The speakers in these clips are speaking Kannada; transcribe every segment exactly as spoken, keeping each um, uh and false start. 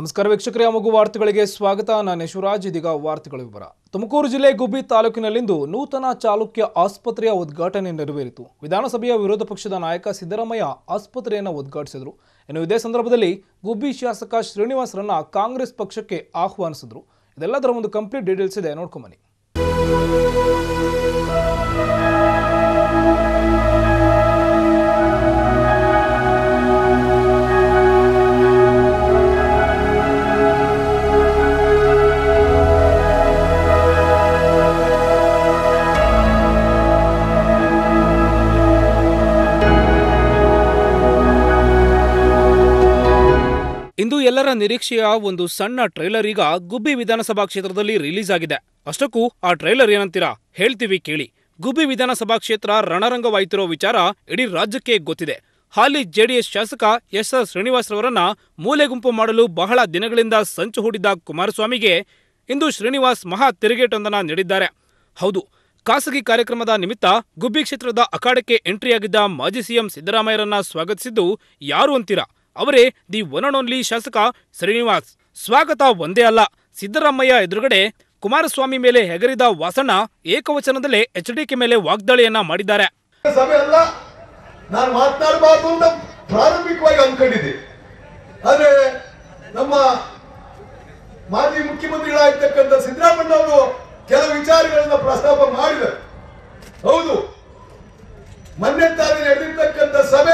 ನಮಸ್ಕಾರ ವೀಕ್ಷಕರೇ, ಅಮೋಘ ವಾರ್ತೆಗಳಿಗೆ ಸ್ವಾಗತ. ನಾನು ಶಿವರಾಜ್. ಇದೀಗ ವಾರ್ತೆಗಳ ವಿವರ. ತುಮಕೂರು ಜಿಲ್ಲೆ ಗುಬ್ಬಿ ತಾಲೂಕಿನಲ್ಲಿಂದು ನೂತನ ಚಾಲುಕ್ಯ ಆಸ್ಪತ್ರೆಯ ಉದ್ಘಾಟನೆ ನೆರವೇರಿತು. ವಿಧಾನಸಭೆಯ ವಿರೋಧ ಪಕ್ಷದ ನಾಯಕ ಸಿದ್ದರಾಮಯ್ಯ ಆಸ್ಪತ್ರೆಯನ್ನು ಉದ್ಘಾಟಿಸಿದರು. ಇನ್ನು ಇದೇ ಸಂದರ್ಭದಲ್ಲಿ ಗುಬ್ಬಿ ಶಾಸಕ ಶ್ರೀನಿವಾಸರನ್ನ ಕಾಂಗ್ರೆಸ್ ಪಕ್ಷಕ್ಕೆ ಆಹ್ವಾನಿಸಿದರು. ಇದೆಲ್ಲದರ ಒಂದು ಕಂಪ್ಲೀಟ್ ಡೀಟೇಲ್ಸ್ ಇದೆ, ನೋಡ್ಕೊಂಬನ್ನಿ. ಇಂದು ಎಲ್ಲರ ನಿರೀಕ್ಷೆಯ ಒಂದು ಸಣ್ಣ ಟ್ರೈಲರ್ ಈಗ ಗುಬ್ಬಿ ವಿಧಾನಸಭಾ ಕ್ಷೇತ್ರದಲ್ಲಿ ರಿಲೀಸ್ ಆಗಿದೆ. ಅಷ್ಟಕ್ಕೂ ಆ ಟ್ರೈಲರ್ ಏನಂತೀರಾ ಹೇಳ್ತೀವಿ ಕೇಳಿ. ಗುಬ್ಬಿ ವಿಧಾನಸಭಾ ಕ್ಷೇತ್ರ ರಣರಂಗವಾಯ್ತಿರೋ ವಿಚಾರ ಇಡೀ ರಾಜ್ಯಕ್ಕೆ ಗೊತ್ತಿದೆ. ಹಾಲಿ ಜೆಡಿಎಸ್ ಶಾಸಕ ಎಸ್ ಆರ್ ಶ್ರೀನಿವಾಸ್ ರವರನ್ನ ಮೂಲೆ ಗುಂಪು ಮಾಡಲು ಬಹಳ ದಿನಗಳಿಂದ ಸಂಚು ಹೂಡಿದ್ದ ಕುಮಾರಸ್ವಾಮಿಗೆ ಇಂದು ಶ್ರೀನಿವಾಸ್ ಮಹಾ ತಿರುಗೇಟೊಂದನ್ನ ನೀಡಿದ್ದಾರೆ. ಹೌದು, ಖಾಸಗಿ ಕಾರ್ಯಕ್ರಮದ ನಿಮಿತ್ತ ಗುಬ್ಬಿ ಕ್ಷೇತ್ರದ ಅಖಾಡಕ್ಕೆ ಎಂಟ್ರಿಯಾಗಿದ್ದ ಮಾಜಿ ಸಿಎಂ ಸಿದ್ದರಾಮಯ್ಯರನ್ನ ಸ್ವಾಗತಿಸಿದ್ದು ಯಾರು ಅಂತೀರಾ? ಅವರೇ ದಿ ಒನ್ ಅಂಡ್ ಓನ್ಲಿ ಶಾಸಕ ಶ್ರೀನಿವಾಸ್. ಸ್ವಾಗತ ಒಂದೇ ಅಲ್ಲ, ಸಿದ್ದರಾಮಯ್ಯ ಎದುರುಗಡೆ ಕುಮಾರಸ್ವಾಮಿ ಮೇಲೆ ಹೆಗರಿದ ವಾಸಣ್ಣ ಏಕವಚನದಲ್ಲೇ ಎಚ್ ಡಿ ಕೆ ಮೇಲೆ ವಾಗ್ದಾಳಿಯನ್ನ ಮಾಡಿದ್ದಾರೆ. ಸಭೆ ಅಲ್ಲ, ನಾನು ಮಾತನಾಡಬಾರ್ದು ಅಂತ ಪ್ರಾರಂಭಿಕವಾಗಿ ಅಂದ್ಕೊಂಡಿದ್ದೆ. ಆದ್ರೆ ನಮ್ಮ ಮಾಜಿ ಮುಖ್ಯಮಂತ್ರಿಗಳಾಗಿರ್ತಕ್ಕಂಥ ಸಿದ್ದರಾಮಯ್ಯ ಅವರು ಕೆಲವು ವಿಚಾರಗಳನ್ನ ಪ್ರಸ್ತಾಪ ಮಾಡಿದರು. ಹೌದು, ಮೊನ್ನೆ ತಾನೇ ನಡೆದಿರ್ತಕ್ಕಂಥ ಸಭೆ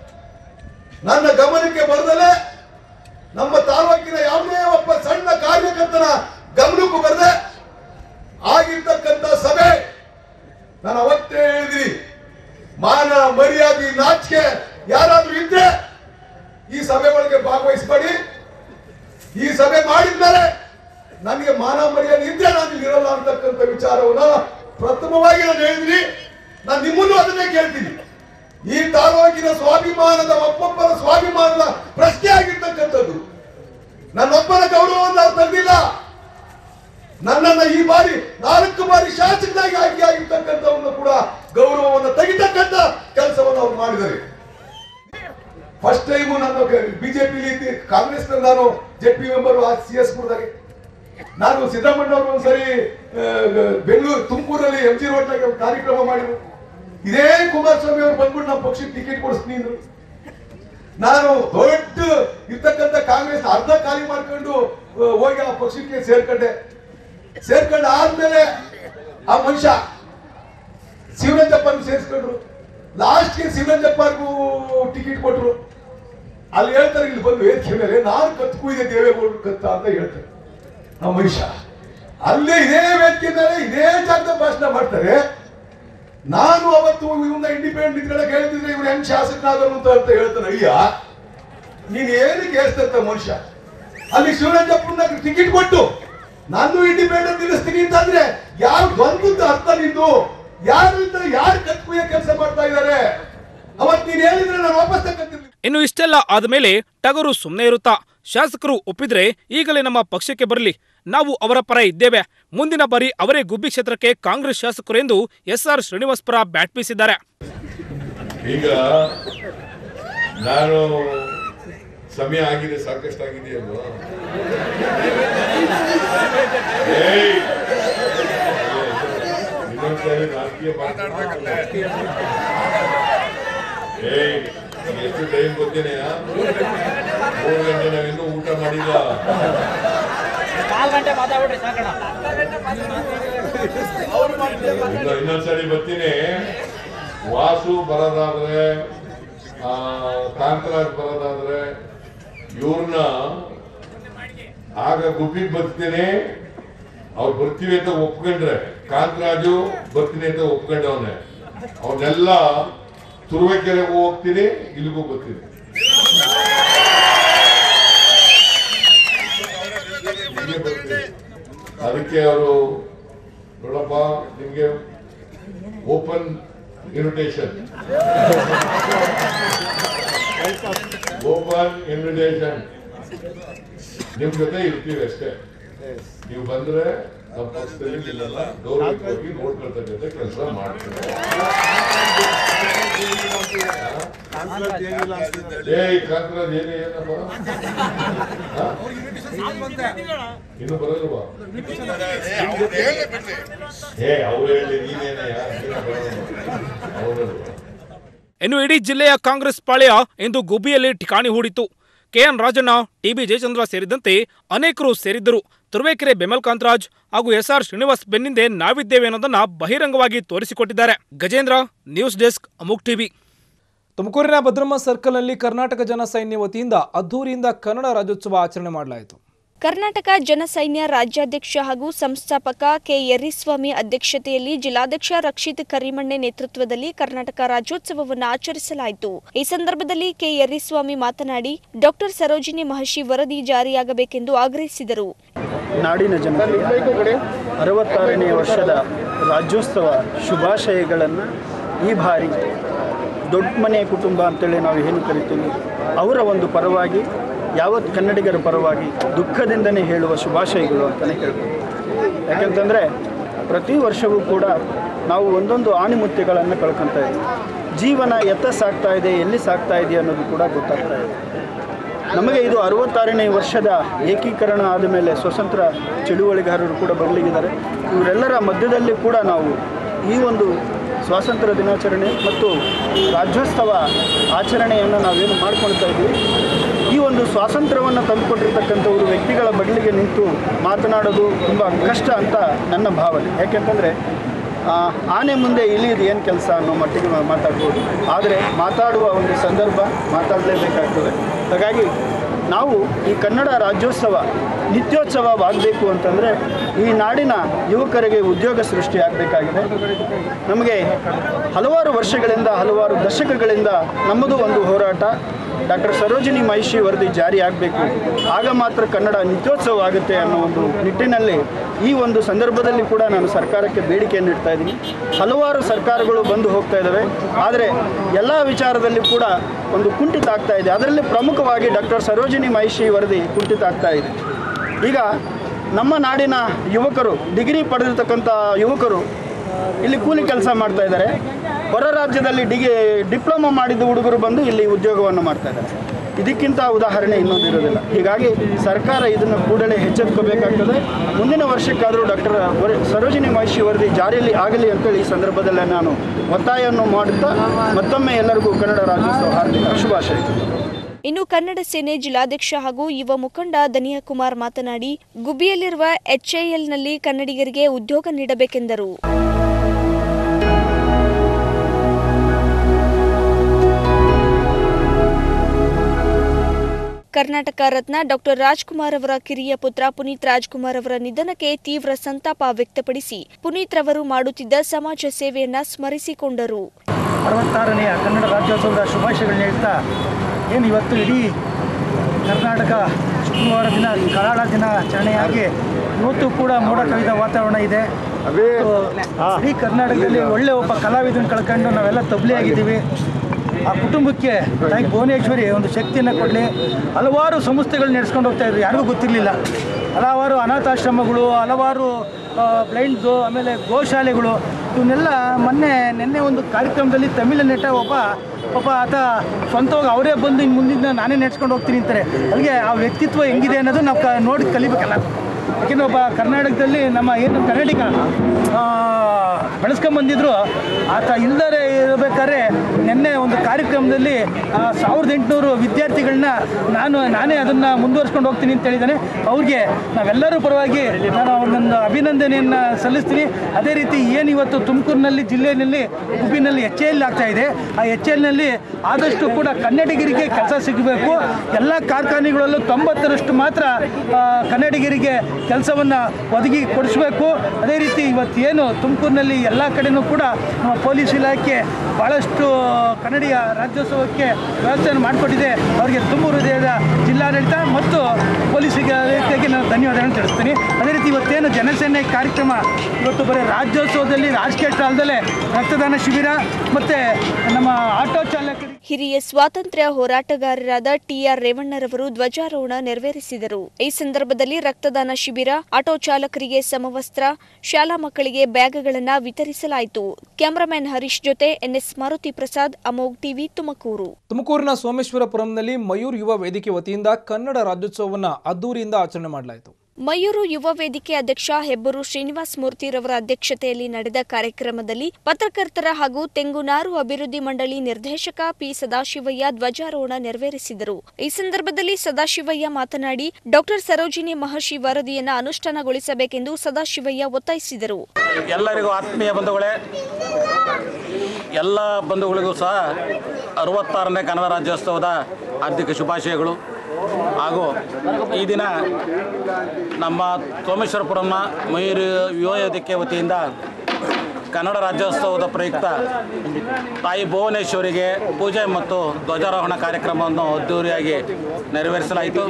ನನ್ನ ಗಮನಕ್ಕೆ ಬರದಲೇ ನಮ್ಮ ತಾಲೂಕಿನ ಯಾವುದೇ ಒಬ್ಬ ಸಣ್ಣ ಕಾರ್ಯಕರ್ತನ ಗಮನಕ್ಕೂ ಬರದೆ ಆಗಿರ್ತಕ್ಕಂಥ ಸಭೆ. ನಾನು ಅವತ್ತೇ ಹೇಳಿದ್ರಿ, ಮಾನ ಮರ್ಯಾದೆ ನಾಚಿಕೆ ಯಾರಾದ್ರೂ ಇದ್ರೆ ಈ ಸಭೆ ಒಳಗೆ ಭಾಗವಹಿಸಬೇಡಿ. ಈ ಸಭೆ ಮಾಡಿದ್ಮೇಲೆ ನನಗೆ ಮಾನ ಮರ್ಯಾದೆ ಇದ್ರೆ ನಾನು ಇಲ್ಲಿ ಇರಲ್ಲ ಅಂತಕ್ಕಂಥ ವಿಚಾರವನ್ನ ಪ್ರಥಮವಾಗಿ ನಾನು ಹೇಳಿದ್ರಿ. ನಾನು ನಿಮ್ಮನ್ನು ಅದನ್ನೇ ಕೇಳ್ತೀನಿ. ಈ ತಾಲೂಕಿನ ಸ್ವಾಭಿಮಾನದ ಒಬ್ಬೊಬ್ಬರ ಸ್ವಾಭಿಮಾನದ ಪ್ರಶ್ನೆ ಆಗಿರ್ತಕ್ಕಂಥದ್ದು. ನನ್ನೊಬ್ಬರ ಗೌರವವನ್ನು ನಾವು ತಂದಿಲ್ಲ. ನನ್ನನ್ನ ಈ ಬಾರಿ ನಾಲ್ಕು ಬಾರಿ ಶಾಸಕನಾಗಿ ಆಯ್ಕೆ ಆಗಿರ್ತಕ್ಕಂಥವನ್ನು ಕೂಡ ಗೌರವವನ್ನು ತೆಗಿತಕ್ಕಂಥ ಕೆಲಸವನ್ನು ಅವ್ರು ಮಾಡಿದ್ದಾರೆ. ಫಸ್ಟ್ ಟೈಮು ನಾನು ಬಿಜೆಪಿ ಕಾಂಗ್ರೆಸ್ ನಾನು Z P member C S ಪುರದಾಗೆ ನಾನು ಸಿದ್ದರಾಮಯ್ಯ ಅವರು ಒಂದ್ಸರಿ ಬೆಂಗಳೂರು ತುಮಕೂರಲ್ಲಿ ಎಂ ಜಿ ರೋಡ್ ಕಾರ್ಯಕ್ರಮ ಮಾಡಿದ್ರು. ಇದೇ ಕುಮಾರಸ್ವಾಮಿ ಅವರು ಬಂದ್ಬಿಟ್ಟು ನಮ್ಮ ಪಕ್ಷಕ್ಕೆ ಟಿಕೆಟ್ ಕೊಡಿಸ್ತೀನಿ ಅಂದ್ರು. ನಾನು ದೊಡ್ಡ ಇರ್ತಕ್ಕಂಥ ಕಾಂಗ್ರೆಸ್ ಅರ್ಧ ಖಾಲಿ ಮಾಡ್ಕೊಂಡು ಹೋಗಿ ಆ ಪಕ್ಷಕ್ಕೆ ಸೇರ್ಕೊಂಡೆ. ಸೇರ್ಕೊಂಡು ಆದ್ಮೇಲೆ ಆ ಮನುಷ್ಯ ಶಿವರಂಜಪ್ಪನ ಸೇರಿಸ್ಕೊಂಡ್ರು. ಲಾಸ್ಟ್ಗೆ ಶಿವರಂಜಪ್ಪಗೂ ಟಿಕೆಟ್ ಕೊಟ್ರು. ಅಲ್ಲಿ ಹೇಳ್ತಾರೆ, ಇಲ್ಲಿ ಬಂದು ವೇದಿಕೆ ಮೇಲೆ ನಾನು ಕತ್ತು ಕುಯ್ದೆ ದೇವೇಗೌಡರು ಕತ್ತ ಅಂತ ಹೇಳ್ತಾರೆ ಆ ಮನುಷ್ಯ. ಅಲ್ಲೇ ಇದೇ ವೇದಿಕೆ ಮೇಲೆ ಇದೇ ಜಾಗದ ಭಾಷಣ ಮಾಡ್ತಾರೆ. ನಾನು ಅವತ್ತು ಇವನ್ನ ಇಂಡಿಪೆಂಡೆಂಟ್ ನಿಂತ್ಕೊಳ್ಳಕ್ಕೆ ಹೇಳ್ತಿದ್ರೆ ಇವ್ರು ಹೆಂಗ್ ಶಾಸಕನಾದರು ಅಂತ ಅಂತ ಹೇಳ್ತಾನೆ. ಅಯ್ಯ, ನೀನ್ ಏನಕ್ಕೆ ಹೇಳ್ತಂತ ಮನುಷ್ಯ ಅಲ್ಲಿ ಶಿವರಾಜಪ್ಪನ ಟಿಕೆಟ್ ಕೊಟ್ಟು ನಾನು ಇಂಡಿಪೆಂಡೆಂಟ್ ನಿಲ್ಲಿಸ್ತೀನಿ ಅಂತಂದ್ರೆ ಯಾರು ದ್ವಂದ್ವಂತ ಅರ್ಥ ನಿಂದು ಯಾರು ಇದ್ರೆ ಯಾರು ಕತ್ಕುಯ್ಯ ಕೆಲಸ ಮಾಡ್ತಾ ಇದ್ದಾರೆ. ಅವತ್ ನೀನ್ ಹೇಳಿದ್ರೆ ನಾನು ವಾಪಸ್ ತಗೊಂತೀನಿ. ಇನ್ನು ಇಷ್ಟೆಲ್ಲ ಆದ್ಮೇಲೆ ಟಗರು ಸುಮ್ಮನೆ ಇರುತ್ತಾ? ಶಾಸಕರು ಒಪ್ಪಿದ್ರೆ ಈಗಲೇ ನಮ್ಮ ಪಕ್ಷಕ್ಕೆ ಬರಲಿ, ನಾವು ಅವರ ಪರ ಇದ್ದೇವೆ. ಮುಂದಿನ ಬಾರಿ ಅವರೇ ಗುಬ್ಬಿ ಕ್ಷೇತ್ರಕ್ಕೆ ಕಾಂಗ್ರೆಸ್ ಶಾಸಕರು ಎಂದು ಎಸ್ ಆರ್ ಶ್ರೀನಿವಾಸ್ ಪರ ಬ್ಯಾಟ್ ಬೀಸಿದ್ದಾರೆ. ಈಗ ನಾನು ಸಮಯ ಆಗಿದೆ, ಸಾಕಷ್ಟು ಆಗಿದೆ ಅಲ್ವಾ? ಇನ್ನೊಂದ್ಸರಿ ರಾಜಕೀಯ ಮಾತಾಡ್ಬೇಕಲ್ಲ. ಏಯ್, ಎಷ್ಟು ಟೈಮ್ ಗೊತ್ತೇನೆ? ಮೂರು ಗಂಟೆ ನಾವಿನ್ನೂ ಊಟ ಮಾಡಿಲ್ಲ. ಇನ್ನೊಂದ್ಸರಿ ಬರ್ತೀನಿ. ವಾಸು ಬರೋದಾದ್ರೆ, ಕಾಂತರಾಜ್ ಬರೋದಾದ್ರೆ ಇವ್ರನ್ನ ಆಗ ಗುಬ್ಬಿಗೆ ಬರ್ತೀನಿ. ಅವ್ರು ಬರ್ತೀವಿ ಅಂತ ಒಪ್ಕೊಂಡ್ರೆ, ಕಾಂತರಾಜು ಬರ್ತೀನಿ ಅಂತ ಒಪ್ಕೊಂಡವನೆ, ಅವನ್ನೆಲ್ಲ ತುರುವೇಕೆರೆಗೂ ಹೋಗ್ತೀನಿ, ಇಲ್ಲಿಗೂ ಬರ್ತೀನಿ. ಅದಕ್ಕೆ ಅವರು ನೋಡಪ್ಪ, ನಿಮ್ಗೆ ಓಪನ್ ಇನ್ವಿಟೇಷನ್ ಓಪನ್ ಇನ್ವಿಟೇಷನ್ ನಿಮ್ ಜೊತೆ ಇರ್ತೀವಿ ಅಷ್ಟೇ. ನೀವು ಬಂದ್ರೆ ನಮ್ಮ ಪಕ್ಷದಲ್ಲಿ ನಿನ್ನೆಲ್ಲ ಗೌರವವಾಗಿ ನೋಡ್ಕೊಳ್ತಕ್ಕಂಥ ಕೆಲಸ ಮಾಡ್ತೀವಿ. ಏ ಕಾಂಗ್ರೆಸ್ ಏನೇ ಏನಪ್ಪ ಇನ್ನು ಬರಲ್ವಾ? ಏ ಅವ್ರು ಹೇಳಿ ನೀನೇನೆ ಅವರು. ಇನ್ನು ಇಡೀ ಜಿಲ್ಲೆಯ ಕಾಂಗ್ರೆಸ್ ಪಾಳೆಯ ಇಂದು ಗುಬ್ಬಿಯಲ್ಲಿ ಠಿಕಾಣಿ ಹೂಡಿತು. ಕೆಎನ್ ರಾಜಣ್ಣ, ಟಿಬಿ ಜಯಚಂದ್ರ ಸೇರಿದಂತೆ ಅನೇಕರು ಸೇರಿದ್ದರು. ತುರುವೇಕೆರೆ ಬೆಮಲ್ ಕಾಂತರಾಜ್ ಹಾಗೂ ಎಸ್ಆರ್ ಶ್ರೀನಿವಾಸ್ ಬೆನ್ನಿಂದೆ ನಾವಿದ್ದೇವೆ ಅನ್ನೋದನ್ನ ಬಹಿರಂಗವಾಗಿ ತೋರಿಸಿಕೊಟ್ಟಿದ್ದಾರೆ. Gajendra, news desk, Amogh TV. ತುಮಕೂರಿನ ಭದ್ರಮ್ಮ ಸರ್ಕಲ್ನಲ್ಲಿ ಕರ್ನಾಟಕ ಜನಸೈನ್ಯ ವತಿಯಿಂದ ಅದ್ದೂರಿಯಿಂದ ಕನ್ನಡ ರಾಜ್ಯೋತ್ಸವ ಆಚರಣೆ ಮಾಡಲಾಯಿತು. ಕರ್ನಾಟಕ ಜನಸೈನ್ಯ ರಾಜ್ಯಾಧ್ಯಕ್ಷ ಹಾಗೂ ಸಂಸ್ಥಾಪಕ ಕೆ ಯರಿಸ್ವಾಮಿ ಅಧ್ಯಕ್ಷತೆಯಲ್ಲಿ ಜಿಲ್ಲಾಧ್ಯಕ್ಷ ರಕ್ಷಿತ್ ಕರಿಮಣ್ಣೆ ನೇತೃತ್ವದಲ್ಲಿ ಕರ್ನಾಟಕ ರಾಜ್ಯೋತ್ಸವವನ್ನು ಆಚರಿಸಲಾಯಿತು. ಈ ಸಂದರ್ಭದಲ್ಲಿ ಕೆ ಯರಿಸ್ವಾಮಿ ಮಾತನಾಡಿ ಡಾಕ್ಟರ್ ಸರೋಜಿನಿ ಮಹಿಷಿ ವರದಿ ಜಾರಿಯಾಗಬೇಕೆಂದು ಆಗ್ರಹಿಸಿದರು. ನಾಡಿನ ಜನತೆಗೆ ಅರವತ್ತಾರನೇ ವರ್ಷದ ರಾಜ್ಯೋತ್ಸವ ಶುಭಾಶಯಗಳನ್ನು ಈ ಬಾರಿ ದೊಡ್ಡ ಮನೆಯ ಕುಟುಂಬ ಅಂತೇಳಿ ನಾವು ಏನು ಕರಿತೀವಿ ಅವರ ಒಂದು ಪರವಾಗಿ ಯಾವತ್ತು ಕನ್ನಡಿಗರ ಪರವಾಗಿ ದುಃಖದಿಂದನೇ ಹೇಳುವ ಶುಭಾಶಯಗಳು ಅಂತಲೇ ಹೇಳ್ಬೋದು. ಯಾಕೆಂತಂದರೆ ಪ್ರತಿ ವರ್ಷವೂ ಕೂಡ ನಾವು ಒಂದೊಂದು ಆಣಿಮುತ್ಯಗಳನ್ನು ಕಳ್ಕೊತಾ ಇದ್ದೀವಿ. ಜೀವನ ಎತ್ತ ಸಾಗ್ತಾ ಇದೆ, ಎಲ್ಲಿ ಸಾಗ್ತಾ ಇದೆ ಅನ್ನೋದು ಕೂಡ ಗೊತ್ತಾಗ್ತಾ ಇದೆ. ನಮಗೆ ಇದು ಅರವತ್ತಾರನೇ ವರ್ಷದ ಏಕೀಕರಣ ಆದ ಮೇಲೆ ಸ್ವತಂತ್ರ ಚಳುವಳಿಗಾರರು ಕೂಡ ಬರಲಿದ್ದಾರೆ. ಇವರೆಲ್ಲರ ಮಧ್ಯದಲ್ಲಿ ಕೂಡ ನಾವು ಈ ಒಂದು ಸ್ವಾತಂತ್ರ್ಯ ದಿನಾಚರಣೆ ಮತ್ತು ರಾಜ್ಯೋತ್ಸವ ಆಚರಣೆಯನ್ನು ನಾವೇನು ಮಾಡ್ಕೊಳ್ತಾ ಇದ್ದೀವಿ, ಈ ಒಂದು ಸ್ವಾತಂತ್ರ್ಯವನ್ನು ತಂದುಕೊಟ್ಟಿರ್ತಕ್ಕಂಥವರು ವ್ಯಕ್ತಿಗಳ ಬದಲಿಗೆ ನಿಂತು ಮಾತನಾಡೋದು ತುಂಬ ಕಷ್ಟ ಅಂತ ನನ್ನ ಭಾವನೆ. ಯಾಕೆಂತಂದರೆ ಆನೆ ಮುಂದೆ ಇಳಿಯೋದು ಏನು ಕೆಲಸ ಅನ್ನೋ ಮಟ್ಟಿಗೆ ನಾವು ಮಾತಾಡ್ಬೋದು. ಆದರೆ ಮಾತಾಡುವ ಒಂದು ಸಂದರ್ಭ ಮಾತಾಡಲೇಬೇಕಾಗ್ತದೆ. ಹಾಗಾಗಿ ನಾವು ಈ ಕನ್ನಡ ರಾಜ್ಯೋತ್ಸವ ನಿತ್ಯೋತ್ಸವವಾಗಬೇಕು ಅಂತಂದರೆ ಈ ನಾಡಿನ ಯುವಕರಿಗೆ ಉದ್ಯೋಗ ಸೃಷ್ಟಿಯಾಗಬೇಕಾಗಿದೆ. ನಮಗೆ ಹಲವಾರು ವರ್ಷಗಳಿಂದ ಹಲವಾರು ದಶಕಗಳಿಂದ ನಮ್ಮದು ಒಂದು ಹೋರಾಟ ಡಾಕ್ಟರ್ ಸರೋಜಿನಿ ಮಹಿಷಿ ವರದಿ ಜಾರಿಯಾಗಬೇಕು, ಆಗ ಮಾತ್ರ ಕನ್ನಡ ನಿತ್ಯೋತ್ಸವ ಆಗುತ್ತೆ ಅನ್ನೋ ಒಂದು ನಿಟ್ಟಿನಲ್ಲಿ ಈ ಒಂದು ಸಂದರ್ಭದಲ್ಲಿ ಕೂಡ ನಾನು ಸರ್ಕಾರಕ್ಕೆ ಬೇಡಿಕೆಯನ್ನು ಇಡ್ತಾ ಇದ್ದೀನಿ. ಹಲವಾರು ಸರ್ಕಾರಗಳು ಬಂದು ಹೋಗ್ತಾ ಇದ್ದಾವೆ, ಆದರೆ ಎಲ್ಲ ವಿಚಾರದಲ್ಲಿ ಕೂಡ ಒಂದು ಕುಂಠಿತ ಆಗ್ತಾ ಇದೆ. ಅದರಲ್ಲಿ ಪ್ರಮುಖವಾಗಿ ಡಾಕ್ಟರ್ ಸರೋಜಿನಿ ಮಹಿಷಿ ವರದಿ ಕುಂಠಿತ ಆಗ್ತಾ ಇದೆ. ಈಗ ನಮ್ಮ ನಾಡಿನ ಯುವಕರು, ಡಿಗ್ರಿ ಪಡೆದಿರ್ತಕ್ಕಂಥ ಯುವಕರು ಇಲ್ಲಿ ಕೂಲಿ ಕೆಲಸ ಮಾಡ್ತಾ ಇದ್ದಾರೆ. ಹೊರ ರಾಜ್ಯದಲ್ಲಿ ಡಿಗಿ ಡಿಪ್ಲೊಮಾ ಮಾಡಿದ ಹುಡುಗರು ಬಂದು ಇಲ್ಲಿ ಉದ್ಯೋಗವನ್ನು ಮಾಡ್ತಾ ಇದ್ದಾರೆ. ಇದಕ್ಕಿಂತ ಉದಾಹರಣೆ ಇನ್ನೊಂದು ಇರೋದಿಲ್ಲ. ಹೀಗಾಗಿ ಸರ್ಕಾರ ಇದನ್ನು ಕೂಡಲೇ ಎಚ್ಚೆತ್ತುಕೋಬೇಕಾಗ್ತದೆ. ಮುಂದಿನ ವರ್ಷಕ್ಕಾದರೂ ಡಾಕ್ಟರ್ ಸರೋಜಿನಿ ಮಹಿಷಿ ವರದಿ ಜಾರಿಯಲ್ಲಿ ಆಗಲಿ ಅಂತೇಳಿ ಈ ಸಂದರ್ಭದಲ್ಲೇ ನಾನು ಒತ್ತಾಯವನ್ನು ಮಾಡುತ್ತಾ ಮತ್ತೊಮ್ಮೆ ಎಲ್ಲರಿಗೂ ಕನ್ನಡ ರಾಜ್ಯೋತ್ಸವ ಹಾರ್ದಿಕ ಶುಭಾಶಯಗಳು. ಇನ್ನು ಕನ್ನಡ ಸೇನೆ ಜಿಲ್ಲಾಧ್ಯಕ್ಷ ಹಾಗೂ ಯುವ ಮುಖಂಡ ದನಿಯಾ ಕುಮಾರ್ ಮಾತನಾಡಿ ಗುಬ್ಬಿಯಲ್ಲಿರುವ ಎಚ್ಎಎಲ್ನಲ್ಲಿ ಕನ್ನಡಿಗರಿಗೆ ಉದ್ಯೋಗ ನೀಡಬೇಕೆಂದರು. ಕರ್ನಾಟಕ ರತ್ನ ಡಾಕ್ಟರ್ ರಾಜ್ಕುಮಾರ್ ಅವರ ಕಿರಿಯ ಪುತ್ರ ಪುನೀತ್ ರಾಜ್ಕುಮಾರ್ ಅವರ ನಿಧನಕ್ಕೆ ತೀವ್ರ ಸಂತಾಪ ವ್ಯಕ್ತಪಡಿಸಿ ಪುನೀತ್ ರವರು ಮಾಡುತ್ತಿದ್ದ ಸಮಾಜ ಸೇವೆಯನ್ನ ಸ್ಮರಿಸಿಕೊಂಡರು. ಅರವತ್ತಾರನೆಯ ಕನ್ನಡ ರಾಜ್ಯೋತ್ಸವದ ಶುಭಾಶಯಗಳನ್ನ ಹೇಳ್ತಾ ಏನು ಇವತ್ತು ಇಡೀ ಕರ್ನಾಟಕ ಶುಕ್ರವಾರ ದಿನ ಕರಾಳ ದಿನಾಚರಣೆಯಾಗಿ ಇವತ್ತು ಕೂಡ ಮೋಡ ಕವಿದ ವಾತಾವರಣ ಇದೆ. ಇಡೀ ಕರ್ನಾಟಕದಲ್ಲಿ ಒಳ್ಳೆ ಒಬ್ಬ ಕಲಾವಿದನ ಕಳ್ಕೊಂಡು ನಾವೆಲ್ಲ ತಬ್ಲಿಯಾಗಿದ್ದೀವಿ. ಆ ಕುಟುಂಬಕ್ಕೆ ತಾಯಿ ಭುವನೇಶ್ವರಿ ಒಂದು ಶಕ್ತಿಯನ್ನು ಕೊಡಲಿ. ಹಲವಾರು ಸಂಸ್ಥೆಗಳು ನಡೆಸ್ಕೊಂಡು ಹೋಗ್ತಾ ಇದ್ರು, ಯಾರಿಗೂ ಗೊತ್ತಿರಲಿಲ್ಲ. ಹಲವಾರು ಅನಾಥಾಶ್ರಮಗಳು, ಹಲವಾರು ಬ್ಲೈಂಡ್ಸು, ಆಮೇಲೆ ಗೋಶಾಲೆಗಳು, ಇವನ್ನೆಲ್ಲ ಮೊನ್ನೆ ನಿನ್ನೆ ಒಂದು ಕಾರ್ಯಕ್ರಮದಲ್ಲಿ ತಮಿಳು ನಟ ಒಬ್ಬ ಒಬ್ಬ ಆತ ಸ್ವಂತವಾಗಿ ಅವರೇ ಬಂದು ಇನ್ನು ಮುಂದಿನ ನಾನೇ ನಡೆಸ್ಕೊಂಡು ಹೋಗ್ತೀನಿ ಅಂತಾರೆ. ಅಲ್ಲಿಗೆ ಆ ವ್ಯಕ್ತಿತ್ವ ಹೆಂಗಿದೆ ಅನ್ನೋದು ನಾವು ಕ ನೋಡಿ ಕಲಿಬೇಕಲ್ಲ. ಯಾಕೆಂದರೆ ಒಬ್ಬ ಕರ್ನಾಟಕದಲ್ಲಿ ನಮ್ಮ ಏನು ಕನ್ನಡಿಗ ಬೆಳೆಸ್ಕೊಂಬಂದಿದ್ರು, ಆತ ಇಲ್ಲದೇ ಇರಬೇಕಾದ್ರೆ ನಿನ್ನೆ ಒಂದು ಕಾರ್ಯಕ್ರಮದಲ್ಲಿ ಸಾವಿರದ ಎಂಟುನೂರು ವಿದ್ಯಾರ್ಥಿಗಳನ್ನ ನಾನು ನಾನೇ ಅದನ್ನು ಮುಂದುವರ್ಸ್ಕೊಂಡು ಹೋಗ್ತೀನಿ ಅಂತ ಹೇಳಿದ್ದಾನೆ. ಅವ್ರಿಗೆ ನಾವೆಲ್ಲರೂ ಪರವಾಗಿ ನಾನು ಅವ್ರನ್ನೊಂದು ಅಭಿನಂದನೆಯನ್ನು ಸಲ್ಲಿಸ್ತೀನಿ. ಅದೇ ರೀತಿ ಏನು ಇವತ್ತು ತುಮಕೂರಿನಲ್ಲಿ ಜಿಲ್ಲೆಯಲ್ಲಿ ಗುಬ್ಬಿನಲ್ಲಿ ಎಚ್ ಎಲ್ ಆಗ್ತಾ ಇದೆ, ಆ ಎಚ್ ಎಲ್ನಲ್ಲಿ ಆದಷ್ಟು ಕೂಡ ಕನ್ನಡಿಗರಿಗೆ ಕೆಲಸ ಸಿಗಬೇಕು. ಎಲ್ಲ ಕಾರ್ಖಾನೆಗಳಲ್ಲೂ ತೊಂಬತ್ತರಷ್ಟು ಮಾತ್ರ ಕನ್ನಡಿಗರಿಗೆ ಕೆಲಸವನ್ನು ಒದಗಿ ಕೊಡಿಸಬೇಕು. ಅದೇ ರೀತಿ ಇವತ್ತೇನು ತುಮಕೂರಿನಲ್ಲಿ ಎಲ್ಲ ಕಡೆಯೂ ಕೂಡ ನಮ್ಮ ಪೊಲೀಸ್ ಇಲಾಖೆ ಭಾಳಷ್ಟು ಕನ್ನಡಿಗ ರಾಜ್ಯೋತ್ಸವಕ್ಕೆ ವ್ಯವಸ್ಥೆಯನ್ನು ಮಾಡಿಕೊಟ್ಟಿದೆ. ಅವರಿಗೆ ತುಂಬ ಹೃದಯದ ಜಿಲ್ಲಾಡಳಿತ ಮತ್ತು ಪೊಲೀಸ್ ಇಲಾಖೆಗೆ ನಾನು ಧನ್ಯವಾದಗಳನ್ನು ತಿಳಿಸ್ತೀನಿ. ಅದೇ ರೀತಿ ಇವತ್ತೇನು ಜನಸೇನೆ ಕಾರ್ಯಕ್ರಮ, ಇವತ್ತು ಬರೀ ರಾಜ್ಯೋತ್ಸವದಲ್ಲಿ ರಾಜಕೀಯ ಅಲ್ಲದಲ್ಲೇ ರಕ್ತದಾನ ಶಿಬಿರ ಮತ್ತು ನಮ್ಮ ಆಟೋ ಚಾಲಕರಿಗೆ ಹಿರಿಯ ಸ್ವಾತಂತ್ರ್ಯ ಹೋರಾಟಗಾರರಾದ ಟಿಆರ್ ರೇವಣ್ಣರವರು ಧ್ವಜಾರೋಹಣ ನೆರವೇರಿಸಿದರು. ಈ ಸಂದರ್ಭದಲ್ಲಿ ರಕ್ತದಾನ ಶಿಬಿರ, ಆಟೋ ಚಾಲಕರಿಗೆ ಸಮವಸ್ತ್ರ, ಶಾಲಾ ಮಕ್ಕಳಿಗೆ ಬ್ಯಾಗ್ಗಳನ್ನು ವಿತರಿಸಲಾಯಿತು. ಕ್ಯಾಮರಾಮನ್ ಹರೀಶ್ ಜೊತೆ ಎನ್ಎಸ್ ಮಾರುತಿ ಪ್ರಸಾದ್, ಅಮೋಘ್ ಟಿವಿ, ತುಮಕೂರು. ತುಮಕೂರಿನ ಸೋಮೇಶ್ವರಪುರಂನಲ್ಲಿ ಮಯೂರ್ ಯುವ ವೇದಿಕೆ ವತಿಯಿಂದ ಕನ್ನಡ ರಾಜ್ಯೋತ್ಸವವನ್ನು ಅದ್ದೂರಿಯಿಂದ ಆಚರಣೆ ಮಾಡಲಾಯಿತು. ಮಯೂರು ಯುವ ವೇದಿಕೆ ಅಧ್ಯಕ್ಷ ಹೆಬ್ಬೂರು ಶ್ರೀನಿವಾಸ ಮೂರ್ತಿರವರ ಅಧ್ಯಕ್ಷತೆಯಲ್ಲಿ ನಡೆದ ಕಾರ್ಯಕ್ರಮದಲ್ಲಿ ಪತ್ರಕರ್ತರ ಹಾಗೂ ತೆಂಗುನಾರು ಅಭಿವೃದ್ಧಿ ಮಂಡಳಿ ನಿರ್ದೇಶಕ ಪಿ ಸದಾಶಿವಯ್ಯ ಧ್ವಜಾರೋಹಣ ನೆರವೇರಿಸಿದರು. ಈ ಸಂದರ್ಭದಲ್ಲಿ ಸದಾಶಿವಯ್ಯ ಮಾತನಾಡಿ, ಡಾಕ್ಟರ್ ಸರೋಜಿನಿ ಮಹರ್ಷಿ ವರದಿಯನ್ನು ಅನುಷ್ಠಾನಗೊಳಿಸಬೇಕೆಂದು ಸದಾಶಿವಯ್ಯ ಒತ್ತಾಯಿಸಿದರು. ಎಲ್ಲರಿಗೂ ಆತ್ಮೀಯ ಬಂಧುಗಳೇ, ಎಲ್ಲ ಬಂಧುಗಳಿಗೂ ಸಹ ಅರವತ್ತಾರನೇ ಕನ್ನಡ ರಾಜ್ಯೋತ್ಸವದ ಹಾರ್ದಿಕ ಶುಭಾಶಯಗಳು. ಹಾಗೂ ಈ ದಿನ ನಮ್ಮ ಸೋಮೇಶ್ವರಪುರಂನ ಮಯೂರ್ ಯುವ ವೇದಿಕೆ ವತಿಯಿಂದ ಕನ್ನಡ ರಾಜ್ಯೋತ್ಸವದ ಪ್ರಯುಕ್ತ ತಾಯಿ ಭುವನೇಶ್ವರಿಗೆ ಪೂಜೆ ಮತ್ತು ಧ್ವಜಾರೋಹಣ ಕಾರ್ಯಕ್ರಮವನ್ನು ಅದ್ದೂರಿಯಾಗಿ ನೆರವೇರಿಸಲಾಯಿತು.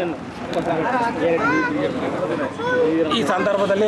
ಈ ಸಂದರ್ಭದಲ್ಲಿ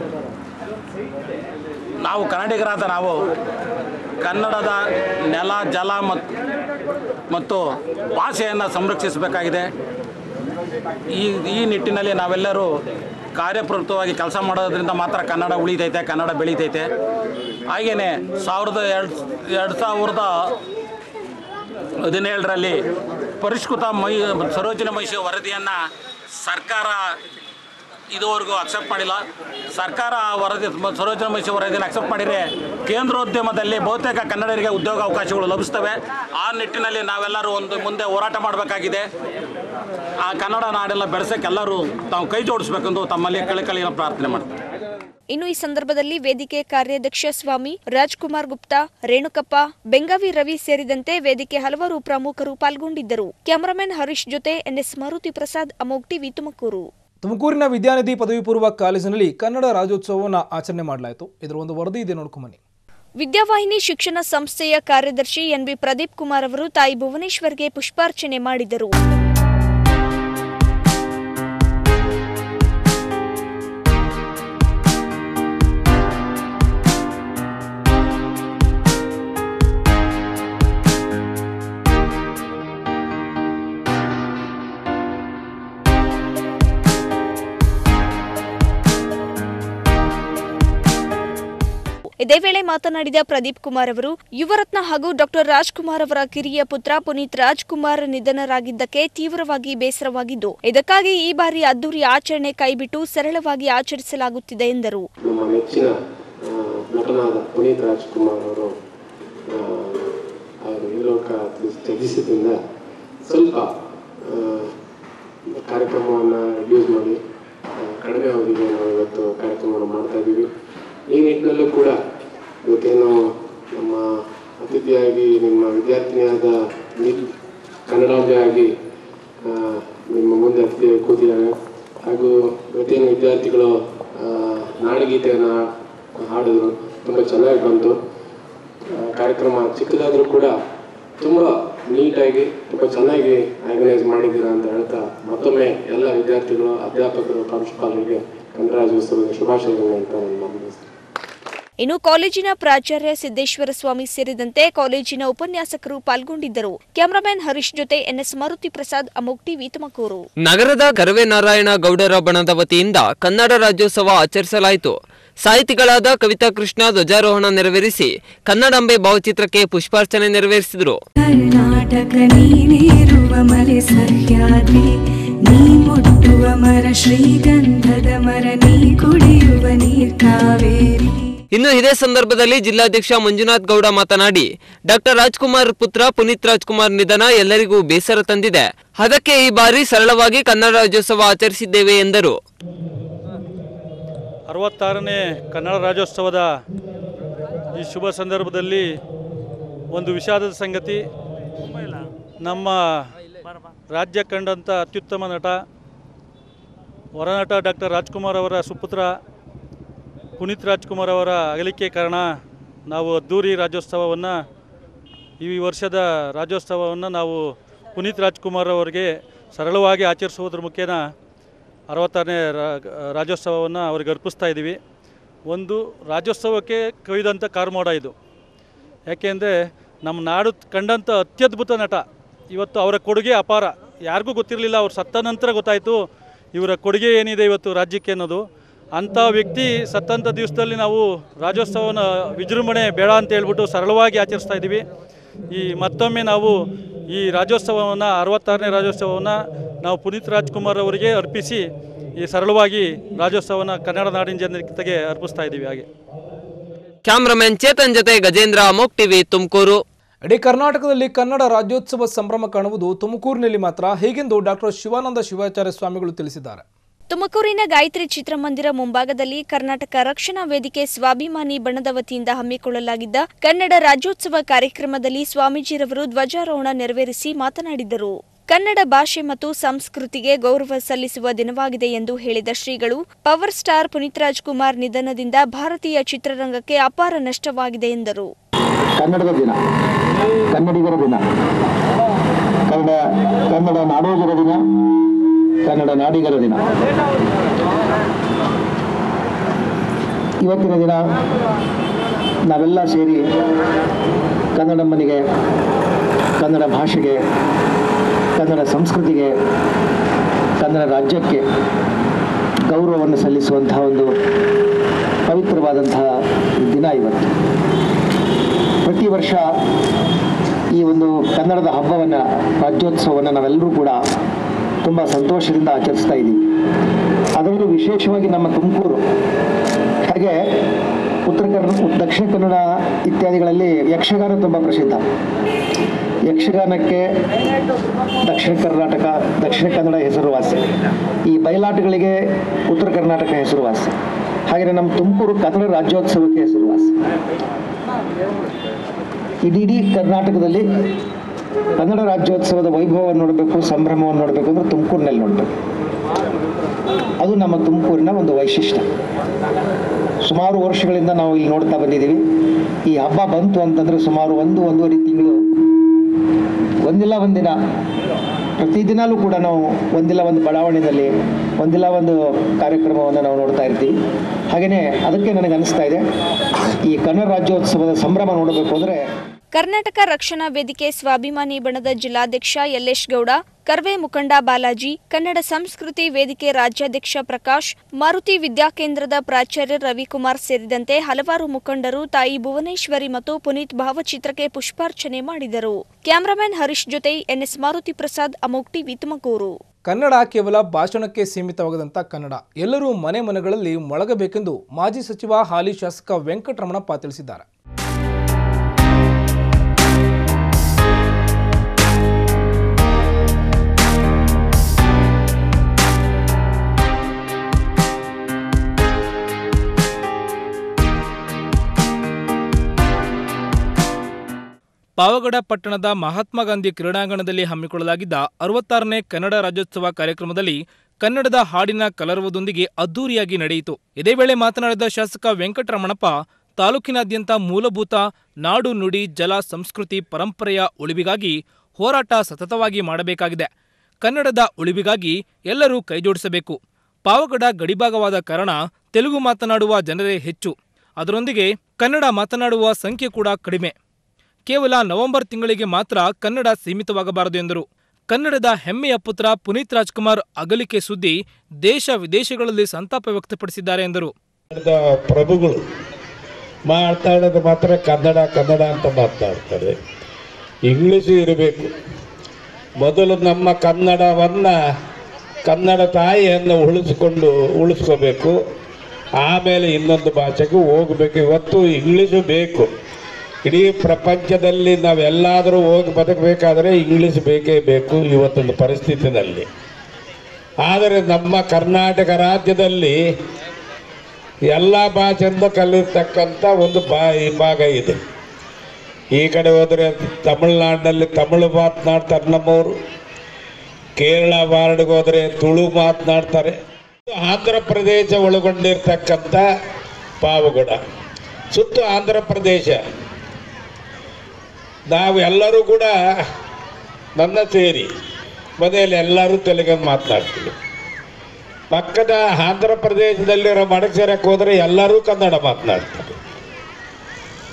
ನಾವು ಕನ್ನಡಿಗರಾದ ನಾವು ಕನ್ನಡದ ನೆಲ, ಜಲ ಮತ್ತು ಭಾಷೆಯನ್ನು ಸಂರಕ್ಷಿಸಬೇಕಾಗಿದೆ. ಈ ಈ ನಿಟ್ಟಿನಲ್ಲಿ ನಾವೆಲ್ಲರೂ ಕಾರ್ಯಪ್ರವೃತ್ತವಾಗಿ ಕೆಲಸ ಮಾಡೋದ್ರಿಂದ ಮಾತ್ರ ಕನ್ನಡ ಉಳಿತೈತೆ, ಕನ್ನಡ ಬೆಳೀತೈತೆ. ಹಾಗೆಯೇ ಸಾವಿರದ ಎರಡು ಎರಡು ಸಾವಿರದ ಹದಿನೇಳರಲ್ಲಿ ಪರಿಷ್ಕೃತ ಮೈ ಸರೋಜಿನಿ ಮಹಿಷಿ ವರದಿಯನ್ನು ಸರ್ಕಾರ ಇದುವರೆಗೂ ಅಕ್ಸೆಪ್ಟ್ ಮಾಡಿಲ್ಲ. ಸರ್ಕಾರ ವರದಿ ಸರೋಜಿನಿ ಮಹಿಷಿ ವರದಿಯನ್ನು ಅಕ್ಸೆಪ್ಟ್ ಮಾಡಿದರೆ ಕೇಂದ್ರೋದ್ಯಮದಲ್ಲಿ ಬಹುತೇಕ ಕನ್ನಡಿಗರಿಗೆ ಉದ್ಯೋಗ ಅವಕಾಶಗಳು ಲಭಿಸ್ತವೆ. ಆ ನಿಟ್ಟಿನಲ್ಲಿ ನಾವೆಲ್ಲರೂ ಒಂದು ಮುಂದೆ ಹೋರಾಟ ಮಾಡಬೇಕಾಗಿದೆ. ಆ ಕನ್ನಡ ನಾಡೆಲ್ಲ ಬೆಳೆಸೋಕೆ ಎಲ್ಲರೂ ತಾವು ಕೈ ಜೋಡಿಸಬೇಕೆಂದು ತಮ್ಮಲ್ಲಿ ಕಳಕಳಿಯ ಪ್ರಾರ್ಥನೆ ಮಾಡ್ತಾರೆ. ಇನ್ನು ಈ ಸಂದರ್ಭದಲ್ಲಿ ವೇದಿಕೆ ಕಾರ್ಯಾಧ್ಯಕ್ಷ ಸ್ವಾಮಿ, ರಾಜ್ಕುಮಾರ್ ಗುಪ್ತಾ, ರೇಣುಕಪ್ಪ, ಬೆಂಗಾವಿ ರವಿ ಸೇರಿದಂತೆ ವೇದಿಕೆ ಹಲವಾರು ಪ್ರಮುಖರು ಪಾಲ್ಗೊಂಡಿದ್ದರು. ಕ್ಯಾಮರಾಮನ್ ಹರೀಶ್ ಜೊತೆ ಎನ್ಎಸ್ ಮಾರುತಿ ಪ್ರಸಾದ್, ಅಮೋಘ್ ಟಿವಿ, ತುಮಕೂರು. ತುಮಕೂರಿನ ವಿದ್ಯಾನಿಧಿ ಪದವಿ ಪೂರ್ವ ಕಾಲೇಜಿನಲ್ಲಿ ಕನ್ನಡ ರಾಜ್ಯೋತ್ಸವವನ್ನು ಆಚರಣೆ ಮಾಡಲಾಯಿತು. ಇದರ ಒಂದು ವರದಿ ಇದೆ, ನೋಡ್ಕೊಂಬನ್ನಿ. ವಿದ್ಯಾವಾಹಿನಿ ಶಿಕ್ಷಣ ಸಂಸ್ಥೆಯ ಕಾರ್ಯದರ್ಶಿ ಎನ್ಬಿ ಪ್ರದೀಪ್ ಕುಮಾರ್ ಅವರು ತಾಯಿ ಭುವನೇಶ್ವರ್ಗೆ ಪುಷ್ಪಾರ್ಚನೆ ಮಾಡಿದರು. ಇದೇ ವೇಳೆ ಮಾತನಾಡಿದ ಪ್ರದೀಪ್ ಕುಮಾರ್ ಅವರು, ಯುವರತ್ನ ಹಾಗೂ ಡಾಕ್ಟರ್ ರಾಜ್ಕುಮಾರ್ ಅವರ ಕಿರಿಯ ಪುತ್ರ ಪುನೀತ್ ರಾಜ್ಕುಮಾರ್ ನಿಧನರಾಗಿದ್ದಕ್ಕೆ ತೀವ್ರವಾಗಿ ಬೇಸರವಾಗಿದ್ದು, ಇದಕ್ಕಾಗಿ ಈ ಬಾರಿ ಅದ್ದೂರಿ ಆಚರಣೆ ಕೈಬಿಟ್ಟು ಸರಳವಾಗಿ ಆಚರಿಸಲಾಗುತ್ತಿದೆ ಎಂದರು. ನಮ್ಮ ಮೆಚ್ಚಿನ ನಟನಾದ ಪುನೀತ್ ರಾಜ್ಕುಮಾರ್ ಅವರು ಅವರು ಈ ಲೋಕ ತ್ಯಜಿಸಿದ್ರಿಂದ ಸ್ವಲ್ಪ ಕಾರ್ಯಕ್ರಮವನ್ನು ಯೂಸ್ ಮಾಡಿ ಕಡಿಮೆ ಅವಧಿಗೆ ನಾವು ಇವತ್ತು ಕಾರ್ಯಕ್ರಮವನ್ನು ಮಾಡ್ತಾ ಇದ್ದೀವಿ. ಈ ನಿಟ್ಟಿನಲ್ಲೂ ಕೂಡ ಇವತ್ತೇನು ನಮ್ಮ ಅತಿಥಿಯಾಗಿ ನಿಮ್ಮ ವಿದ್ಯಾರ್ಥಿನಿಯಾದ ಕನ್ನಡಾಂಬೆ ಆಗಿ ನಿಮ್ಮ ಮುಂದೆ ಅತಿಥಿಯಾಗಿ ಕೂತಿದ್ದಾರೆ. ಹಾಗೂ ಇವತ್ತೇನು ವಿದ್ಯಾರ್ಥಿಗಳು ನಾಡಗೀತೆಯನ್ನು ಹಾಡಿದ್ರು, ತುಂಬ ಚೆನ್ನಾಗಿ ಬಂತು. ಕಾರ್ಯಕ್ರಮ ಚಿಕ್ಕದಾದರೂ ಕೂಡ ತುಂಬ ನೀಟಾಗಿ ತುಂಬ ಚೆನ್ನಾಗಿ ಆರ್ಗನೈಸ್ ಮಾಡಿದ್ದೀರಾ ಅಂತ ಹೇಳ್ತಾ ಮತ್ತೊಮ್ಮೆ ಎಲ್ಲ ವಿದ್ಯಾರ್ಥಿಗಳು, ಅಧ್ಯಾಪಕರು, ಪ್ರಾಂಶುಪಾಲರಿಗೆ ಕನ್ನಡ ರಾಜ್ಯೋತ್ಸವದ ಶುಭಾಶಯಗಳು ಅಂತ ನಾನು ಗಮನಿಸ್ತೀನಿ. ಇನ್ನು ಕಾಲೇಜಿನ ಪ್ರಾಚಾರ್ಯ ಸಿದ್ದೇಶ್ವರ ಸ್ವಾಮಿ ಸೇರಿದಂತೆ ಕಾಲೇಜಿನ ಉಪನ್ಯಾಸಕರು ಪಾಲ್ಗೊಂಡಿದ್ದರು. ಕ್ಯಾಮರಾಮನ್ ಹರೀಶ್ ಜೊತೆ ಎನ್ಎಸ್ ಮಾರುತಿ ಪ್ರಸಾದ್, ಅಮೋಘ್ ಟಿವಿ, ತುಮಕೂರು. ನಗರದ ಕರವೇ ನಾರಾಯಣ ಗೌಡರ ಬಣದ ವತಿಯಿಂದ ಕನ್ನಡ ರಾಜ್ಯೋತ್ಸವ ಆಚರಿಸಲಾಯಿತು. ಸಾಹಿತಿಗಳಾದ ಕವಿತಾ ಕೃಷ್ಣ ಧ್ವಜಾರೋಹಣ ನೆರವೇರಿಸಿ ಕನ್ನಡಾಂಬೆ ಭಾವಚಿತ್ರಕ್ಕೆ ಪುಷ್ಪಾರ್ಚನೆ ನೆರವೇರಿಸಿದರು. ಕರ್ನಾಟಕ ನೀನೇರುವ ಮಲೆ ಸಹ್ಯಾದ್ರಿ, ನೀ ಮುಟ್ಟುವ ಮರ ಶ್ರೀಗಂಧದ ಮರ, ನೀ ಕುಡಿಯುವ ನೀರ್ ಕಾವೇರಿ. ಇನ್ನು ಇದೇ ಸಂದರ್ಭದಲ್ಲಿ ಜಿಲ್ಲಾಧ್ಯಕ್ಷ ಮಂಜುನಾಥ್ ಗೌಡ ಮಾತನಾಡಿ, ಡಾಕ್ಟರ್ ರಾಜ್ಕುಮಾರ್ ಪುತ್ರ ಪುನೀತ್ ರಾಜ್ಕುಮಾರ್ ನಿಧನ ಎಲ್ಲರಿಗೂ ಬೇಸರ ತಂದಿದೆ. ಅದಕ್ಕೆ ಈ ಬಾರಿ ಸರಳವಾಗಿ ಕನ್ನಡ ರಾಜ್ಯೋತ್ಸವ ಆಚರಿಸಿದ್ದೇವೆ ಎಂದರು. ಅರವತ್ತಾರನೇ ಕನ್ನಡ ರಾಜ್ಯೋತ್ಸವದ ಈ ಶುಭ ಸಂದರ್ಭದಲ್ಲಿ ಒಂದು ವಿಷಾದದ ಸಂಗತಿ, ನಮ್ಮ ರಾಜ್ಯ ಕಂಡಂಥ ಅತ್ಯುತ್ತಮ ನಟ, ಹೊರನಟ ಡಾಕ್ಟರ್ ರಾಜ್ಕುಮಾರ್ ಅವರ ಸುಪುತ್ರ ಪುನೀತ್ ರಾಜ್ಕುಮಾರ್ ಅವರ ಅಗಲಿಕೆ ಕಾರಣ ನಾವು ಅದ್ದೂರಿ ರಾಜ್ಯೋತ್ಸವವನ್ನು, ಈ ವರ್ಷದ ರಾಜ್ಯೋತ್ಸವವನ್ನು ನಾವು ಪುನೀತ್ ರಾಜ್ಕುಮಾರ್ ಅವರಿಗೆ ಸರಳವಾಗಿ ಆಚರಿಸುವುದರ ಮುಖೇನ ಅರವತ್ತಾರನೇ ರಾಜ್ಯೋತ್ಸವವನ್ನು ಅವ್ರಿಗೆ ಅರ್ಪಿಸ್ತಾ ಇದ್ದೀವಿ. ಒಂದು ರಾಜ್ಯೋತ್ಸವಕ್ಕೆ ಕವಿದಂಥ ಕಾರ್ಮೋಡ ಇದು. ಯಾಕೆಂದರೆ ನಮ್ಮ ನಾಡು ಕಂಡಂಥ ಅತ್ಯದ್ಭುತ ನಟ. ಇವತ್ತು ಅವರ ಕೊಡುಗೆ ಅಪಾರ. ಯಾರಿಗೂ ಗೊತ್ತಿರಲಿಲ್ಲ, ಅವ್ರು ಸತ್ತ ನಂತರ ಗೊತ್ತಾಯಿತು ಇವರ ಕೊಡುಗೆ ಏನಿದೆ ಇವತ್ತು ರಾಜ್ಯಕ್ಕೆ ಅನ್ನೋದು. ಅಂಥ ವ್ಯಕ್ತಿ ಸತ್ತಂಥ ದಿವಸದಲ್ಲಿ ನಾವು ರಾಜ್ಯೋತ್ಸವನ ವಿಜೃಂಭಣೆ ಬೇಡ ಅಂತ ಹೇಳ್ಬಿಟ್ಟು ಸರಳವಾಗಿ ಆಚರಿಸ್ತಾ ಇದ್ದೀವಿ. ಈ ಮತ್ತೊಮ್ಮೆ ನಾವು ಈ ರಾಜ್ಯೋತ್ಸವವನ್ನು ಅರವತ್ತಾರನೇ ರಾಜ್ಯೋತ್ಸವವನ್ನು ನಾವು ಪುನೀತ್ ರಾಜ್ಕುಮಾರ್ ಅವರಿಗೆ ಅರ್ಪಿಸಿ ಈ ಸರಳವಾಗಿ ರಾಜ್ಯೋತ್ಸವನ ಕನ್ನಡ ನಾಡಿನ ಜನತೆಗೆ ಅರ್ಪಿಸ್ತಾ ಇದ್ದೀವಿ. ಹಾಗೆ ಕ್ಯಾಮ್ರಾಮನ್ ಚೇತನ್ ಜೊತೆ ಗಜೇಂದ್ರ, ಅಮೋಕ್ ಟಿವಿ, ತುಮಕೂರು. ಇಡೀ ಕರ್ನಾಟಕದಲ್ಲಿ ಕನ್ನಡ ರಾಜ್ಯೋತ್ಸವ ಸಂಭ್ರಮ ಕಾಣುವುದು ತುಮಕೂರಿನಲ್ಲಿ ಮಾತ್ರ, ಹೀಗೆಂದು ಡಾಕ್ಟರ್ ಶಿವಾನಂದ ಶಿವಾಚಾರ್ಯ ಸ್ವಾಮಿಗಳು ತಿಳಿಸಿದ್ದಾರೆ. ತುಮಕೂರಿನ ಗಾಯತ್ರಿ ಚಿತ್ರಮಂದಿರ ಮುಂಭಾಗದಲ್ಲಿ ಕರ್ನಾಟಕ ರಕ್ಷಣಾ ವೇದಿಕೆ ಸ್ವಾಭಿಮಾನಿ ಬಣದ ವತಿಯಿಂದ ಹಮ್ಮಿಕೊಳ್ಳಲಾಗಿದ್ದ ಕನ್ನಡ ರಾಜ್ಯೋತ್ಸವ ಕಾರ್ಯಕ್ರಮದಲ್ಲಿ ಸ್ವಾಮೀಜಿರವರು ಧ್ವಜಾರೋಹಣ ನೆರವೇರಿಸಿ ಮಾತನಾಡಿದರು. ಕನ್ನಡ ಭಾಷೆ ಮತ್ತು ಸಂಸ್ಕೃತಿಗೆ ಗೌರವ ಸಲ್ಲಿಸುವ ದಿನವಾಗಿದೆ ಎಂದು ಹೇಳಿದ ಶ್ರೀಗಳು, ಪವರ್ ಸ್ಟಾರ್ ಪುನೀತ್ ರಾಜ್ಕುಮಾರ್ ನಿಧನದಿಂದ ಭಾರತೀಯ ಚಿತ್ರರಂಗಕ್ಕೆ ಅಪಾರ ನಷ್ಟವಾಗಿದೆ ಎಂದರು. ಕನ್ನಡದ ದಿನ, ಕನ್ನಡಿಗರ ದಿನ, ಕನ್ನಡ ಕನ್ನಡ ನಾಡೋಜರ ದಿನ, ಕನ್ನಡ ನಾಡಿಗರ ದಿನ. ಇವತ್ತಿನ ದಿನ ನಾವೆಲ್ಲ ಸೇರಿ ಕನ್ನಡಮ್ಮನಿಗೆ, ಕನ್ನಡ ಭಾಷೆಗೆ, ಕನ್ನಡ ಸಂಸ್ಕೃತಿಗೆ, ಕನ್ನಡ ರಾಜ್ಯಕ್ಕೆ ಗೌರವವನ್ನು ಸಲ್ಲಿಸುವಂತಹ ಒಂದು ಪವಿತ್ರವಾದಂತಹ ದಿನ ಇವತ್ತು. ಪ್ರತಿ ವರ್ಷ ಈ ಒಂದು ಕನ್ನಡದ ಹಬ್ಬವನ್ನು, ರಾಜ್ಯೋತ್ಸವವನ್ನು ನಾವೆಲ್ಲರೂ ಕೂಡ ತುಂಬ ಸಂತೋಷದಿಂದ ಆಚರಿಸ್ತಾ ಇದ್ದೀವಿ. ಅದರಲ್ಲೂ ವಿಶೇಷವಾಗಿ ನಮ್ಮ ತುಮಕೂರು, ಹಾಗೆ ಉತ್ತರ ಕನ್ನಡ, ದಕ್ಷಿಣ ಕನ್ನಡ ಇತ್ಯಾದಿಗಳಲ್ಲಿ ಯಕ್ಷಗಾನ ತುಂಬ ಪ್ರಸಿದ್ಧ. ಯಕ್ಷಗಾನಕ್ಕೆ ದಕ್ಷಿಣ ಕರ್ನಾಟಕ, ದಕ್ಷಿಣ ಕನ್ನಡ ಹೆಸರುವಾಸಿ. ಈ ಬಯಲಾಟಗಳಿಗೆ ಉತ್ತರ ಕರ್ನಾಟಕ ಹೆಸರುವಾಸಿ. ಹಾಗೆಯೇ ನಮ್ಮ ತುಮಕೂರು ಕನ್ನಡ ರಾಜ್ಯೋತ್ಸವಕ್ಕೆ ಹೆಸರುವಾಸಿ. ಇಡೀ ಇಡೀ ಕರ್ನಾಟಕದಲ್ಲಿ ಕನ್ನಡ ರಾಜ್ಯೋತ್ಸವದ ವೈಭವವನ್ನು ನೋಡಬೇಕು, ಸಂಭ್ರಮವನ್ನು ನೋಡಬೇಕು ಅಂದರೆ ತುಮಕೂರಿನಲ್ಲಿ ನೋಡಬೇಕು. ಅದು ನಮ್ಮ ತುಮಕೂರಿನ ಒಂದು ವೈಶಿಷ್ಟ್ಯ. ಸುಮಾರು ವರ್ಷಗಳಿಂದ ನಾವು ಇಲ್ಲಿ ನೋಡ್ತಾ ಬಂದಿದ್ದೀವಿ. ಈ ಹಬ್ಬ ಬಂತು ಅಂತಂದರೆ ಸುಮಾರು ಒಂದು ಒಂದೂವರೆ ತಿಂಗಳು, ಒಂದಿಲ್ಲ ಒಂದಿನ, ಪ್ರತಿದಿನವೂ ಕೂಡ ನಾವು ಒಂದಿಲ್ಲ ಒಂದು ಬಡಾವಣೆಯಲ್ಲಿ ಒಂದಿಲ್ಲ ಒಂದು ಕಾರ್ಯಕ್ರಮವನ್ನು ನಾವು ನೋಡ್ತಾ ಇರ್ತೀವಿ. ಹಾಗೆಯೇ ಅದಕ್ಕೆ ನನಗೆ ಅನಿಸ್ತಾ ಇದೆ, ಈ ಕನ್ನಡ ರಾಜ್ಯೋತ್ಸವದ ಸಂಭ್ರಮ ನೋಡಬೇಕು ಅಂದರೆ ಕರ್ನಾಟಕ ರಕ್ಷಣಾ ವೇದಿಕೆ ಸ್ವಾಭಿಮಾನಿ ಬಣದ ಜಿಲ್ಲಾಧ್ಯಕ್ಷ ಯಲ್ಲೇಶ್ ಗೌಡ, ಕರ್ವೆ ಮುಖಂಡ ಬಾಲಾಜಿ, ಕನ್ನಡ ಸಂಸ್ಕೃತಿ ವೇದಿಕೆ ರಾಜ್ಯಾಧ್ಯಕ್ಷ ಪ್ರಕಾಶ್, ಮಾರುತಿ ವಿದ್ಯಾಕೇಂದ್ರದ ಪ್ರಾಚಾರ್ಯ ರವಿಕುಮಾರ್ ಸೇರಿದಂತೆ ಹಲವಾರು ಮುಖಂಡರು ತಾಯಿ ಭುವನೇಶ್ವರಿ ಮತ್ತು ಪುನೀತ್ ಭಾವಚಿತ್ರಕ್ಕೆ ಪುಷ್ಪಾರ್ಚನೆ ಮಾಡಿದರು. ಕ್ಯಾಮರಾಮನ್ ಹರೀಶ್ ಜೊತೆ ಎನ್ಎಸ್ ಮಾರುತಿ ಪ್ರಸಾದ್, ಅಮೋಕ್ ಟಿವಿ, ತುಮಕೂರು. ಕನ್ನಡ ಕೇವಲ ಭಾಷಣಕ್ಕೆ ಸೀಮಿತವಾಗದಂತ ಕನ್ನಡ ಎಲ್ಲರೂ ಮನೆ ಮನೆಗಳಲ್ಲಿ ಮೊಳಗಬೇಕೆಂದು ಮಾಜಿ ಸಚಿವ ಹಾಲಿ ಶಾಸಕ ವೆಂಕಟರಮಣಪ್ಪ ತಿಳಿಸಿದ್ದಾರೆ. ಪಾವಗಡ ಪಟ್ಟಣದ ಮಹಾತ್ಮ ಗಾಂಧಿ ಕ್ರೀಡಾಂಗಣದಲ್ಲಿ ಹಮ್ಮಿಕೊಳ್ಳಲಾಗಿದ್ದ ಅರವತ್ತಾರನೇ ಕನ್ನಡ ರಾಜ್ಯೋತ್ಸವ ಕಾರ್ಯಕ್ರಮದಲ್ಲಿ ಕನ್ನಡದ ಹಾಡಿನ ಕಲರವದೊಂದಿಗೆ ಅದ್ದೂರಿಯಾಗಿ ನಡೆಯಿತು. ಇದೇ ವೇಳೆ ಮಾತನಾಡಿದ ಶಾಸಕ ವೆಂಕಟರಮಣಪ್ಪ, ತಾಲೂಕಿನಾದ್ಯಂತ ಮೂಲಭೂತ ನಾಡು, ನುಡಿ, ಜಲ, ಸಂಸ್ಕೃತಿ, ಪರಂಪರೆಯ ಉಳಿವಿಗಾಗಿ ಹೋರಾಟ ಸತತವಾಗಿ ಮಾಡಬೇಕಾಗಿದೆ. ಕನ್ನಡದ ಉಳಿವಿಗಾಗಿ ಎಲ್ಲರೂ ಕೈಜೋಡಿಸಬೇಕು. ಪಾವಗಡ ಗಡಿಭಾಗವಾದ ಕಾರಣ ತೆಲುಗು ಮಾತನಾಡುವ ಜನರೇ ಹೆಚ್ಚು. ಅದರೊಂದಿಗೆ ಕನ್ನಡ ಮಾತನಾಡುವ ಸಂಖ್ಯೆ ಕೂಡ ಕಡಿಮೆ. ಕೇವಲ ನವೆಂಬರ್ ತಿಂಗಳಿಗೆ ಮಾತ್ರ ಕನ್ನಡ ಸೀಮಿತವಾಗಬಾರದು ಎಂದರು. ಕನ್ನಡದ ಹೆಮ್ಮೆಯ ಪುತ್ರ ಪುನೀತ್ ರಾಜ್ಕುಮಾರ್ ಅಗಲಿಕೆ ಸುದ್ದಿ ದೇಶ ವಿದೇಶಗಳಲ್ಲಿ ಸಂತಾಪ ವ್ಯಕ್ತಪಡಿಸಿದ್ದಾರೆ ಎಂದರು. ಪ್ರಭುಗಳು ಮಾತಾಡೋದು ಮಾತ್ರ ಕನ್ನಡ ಕನ್ನಡ ಅಂತ ಮಾತನಾಡ್ತಾರೆ. ಇಂಗ್ಲೀಷು ಇರಬೇಕು. ಮೊದಲು ನಮ್ಮ ಕನ್ನಡವನ್ನು, ಕನ್ನಡ ತಾಯಿಯನ್ನು ಉಳಿಸ್ಕೊಂಡು ಉಳಿಸ್ಕೋಬೇಕು. ಆಮೇಲೆ ಇನ್ನೊಂದು ಭಾಷೆಗೂ ಹೋಗಬೇಕು. ಇವತ್ತು ಇಂಗ್ಲೀಷು ಬೇಕು. ಇಡೀ ಪ್ರಪಂಚದಲ್ಲಿ ನಾವೆಲ್ಲಾದರೂ ಹೋಗಿ ಬದುಕಬೇಕಾದ್ರೆ ಇಂಗ್ಲೀಷ್ ಬೇಕೇ ಬೇಕು ಇವತ್ತೊಂದು ಪರಿಸ್ಥಿತಿಯಲ್ಲಿ. ಆದರೆ ನಮ್ಮ ಕರ್ನಾಟಕ ರಾಜ್ಯದಲ್ಲಿ ಎಲ್ಲ ಭಾಷೆಯಿಂದ ಕಲಿತಕ್ಕಂಥ ಒಂದು ಬಾ ಭಾಗ ಇದೆ. ಈ ಕಡೆ ಹೋದರೆ ತಮಿಳುನಾಡಿನಲ್ಲಿ ತಮಿಳು ಮಾತನಾಡ್ತಾರೆ ನಮ್ಮವರು. ಕೇರಳ ವಾರ್ಡ್ಗೆ ಹೋದರೆ ತುಳು ಮಾತನಾಡ್ತಾರೆ. ಆಂಧ್ರ ಪ್ರದೇಶ ಒಳಗೊಂಡಿರ್ತಕ್ಕಂಥ ಪಾವಗಡ, ಸುತ್ತ ಆಂಧ್ರ ಪ್ರದೇಶ. ನಾವು ಎಲ್ಲರೂ ಕೂಡ ನನ್ನ ಸೇರಿ ಮನೆಯಲ್ಲಿ ಎಲ್ಲರೂ ತೆಲುಗು ಮಾತನಾಡ್ತೀವಿ. ಪಕ್ಕದ ಆಂಧ್ರ ಪ್ರದೇಶದಲ್ಲಿರೋ ಮಡಕೇರಕ್ಕೆ ಹೋದರೆ ಎಲ್ಲರೂ ಕನ್ನಡ ಮಾತನಾಡ್ತಾರೆ.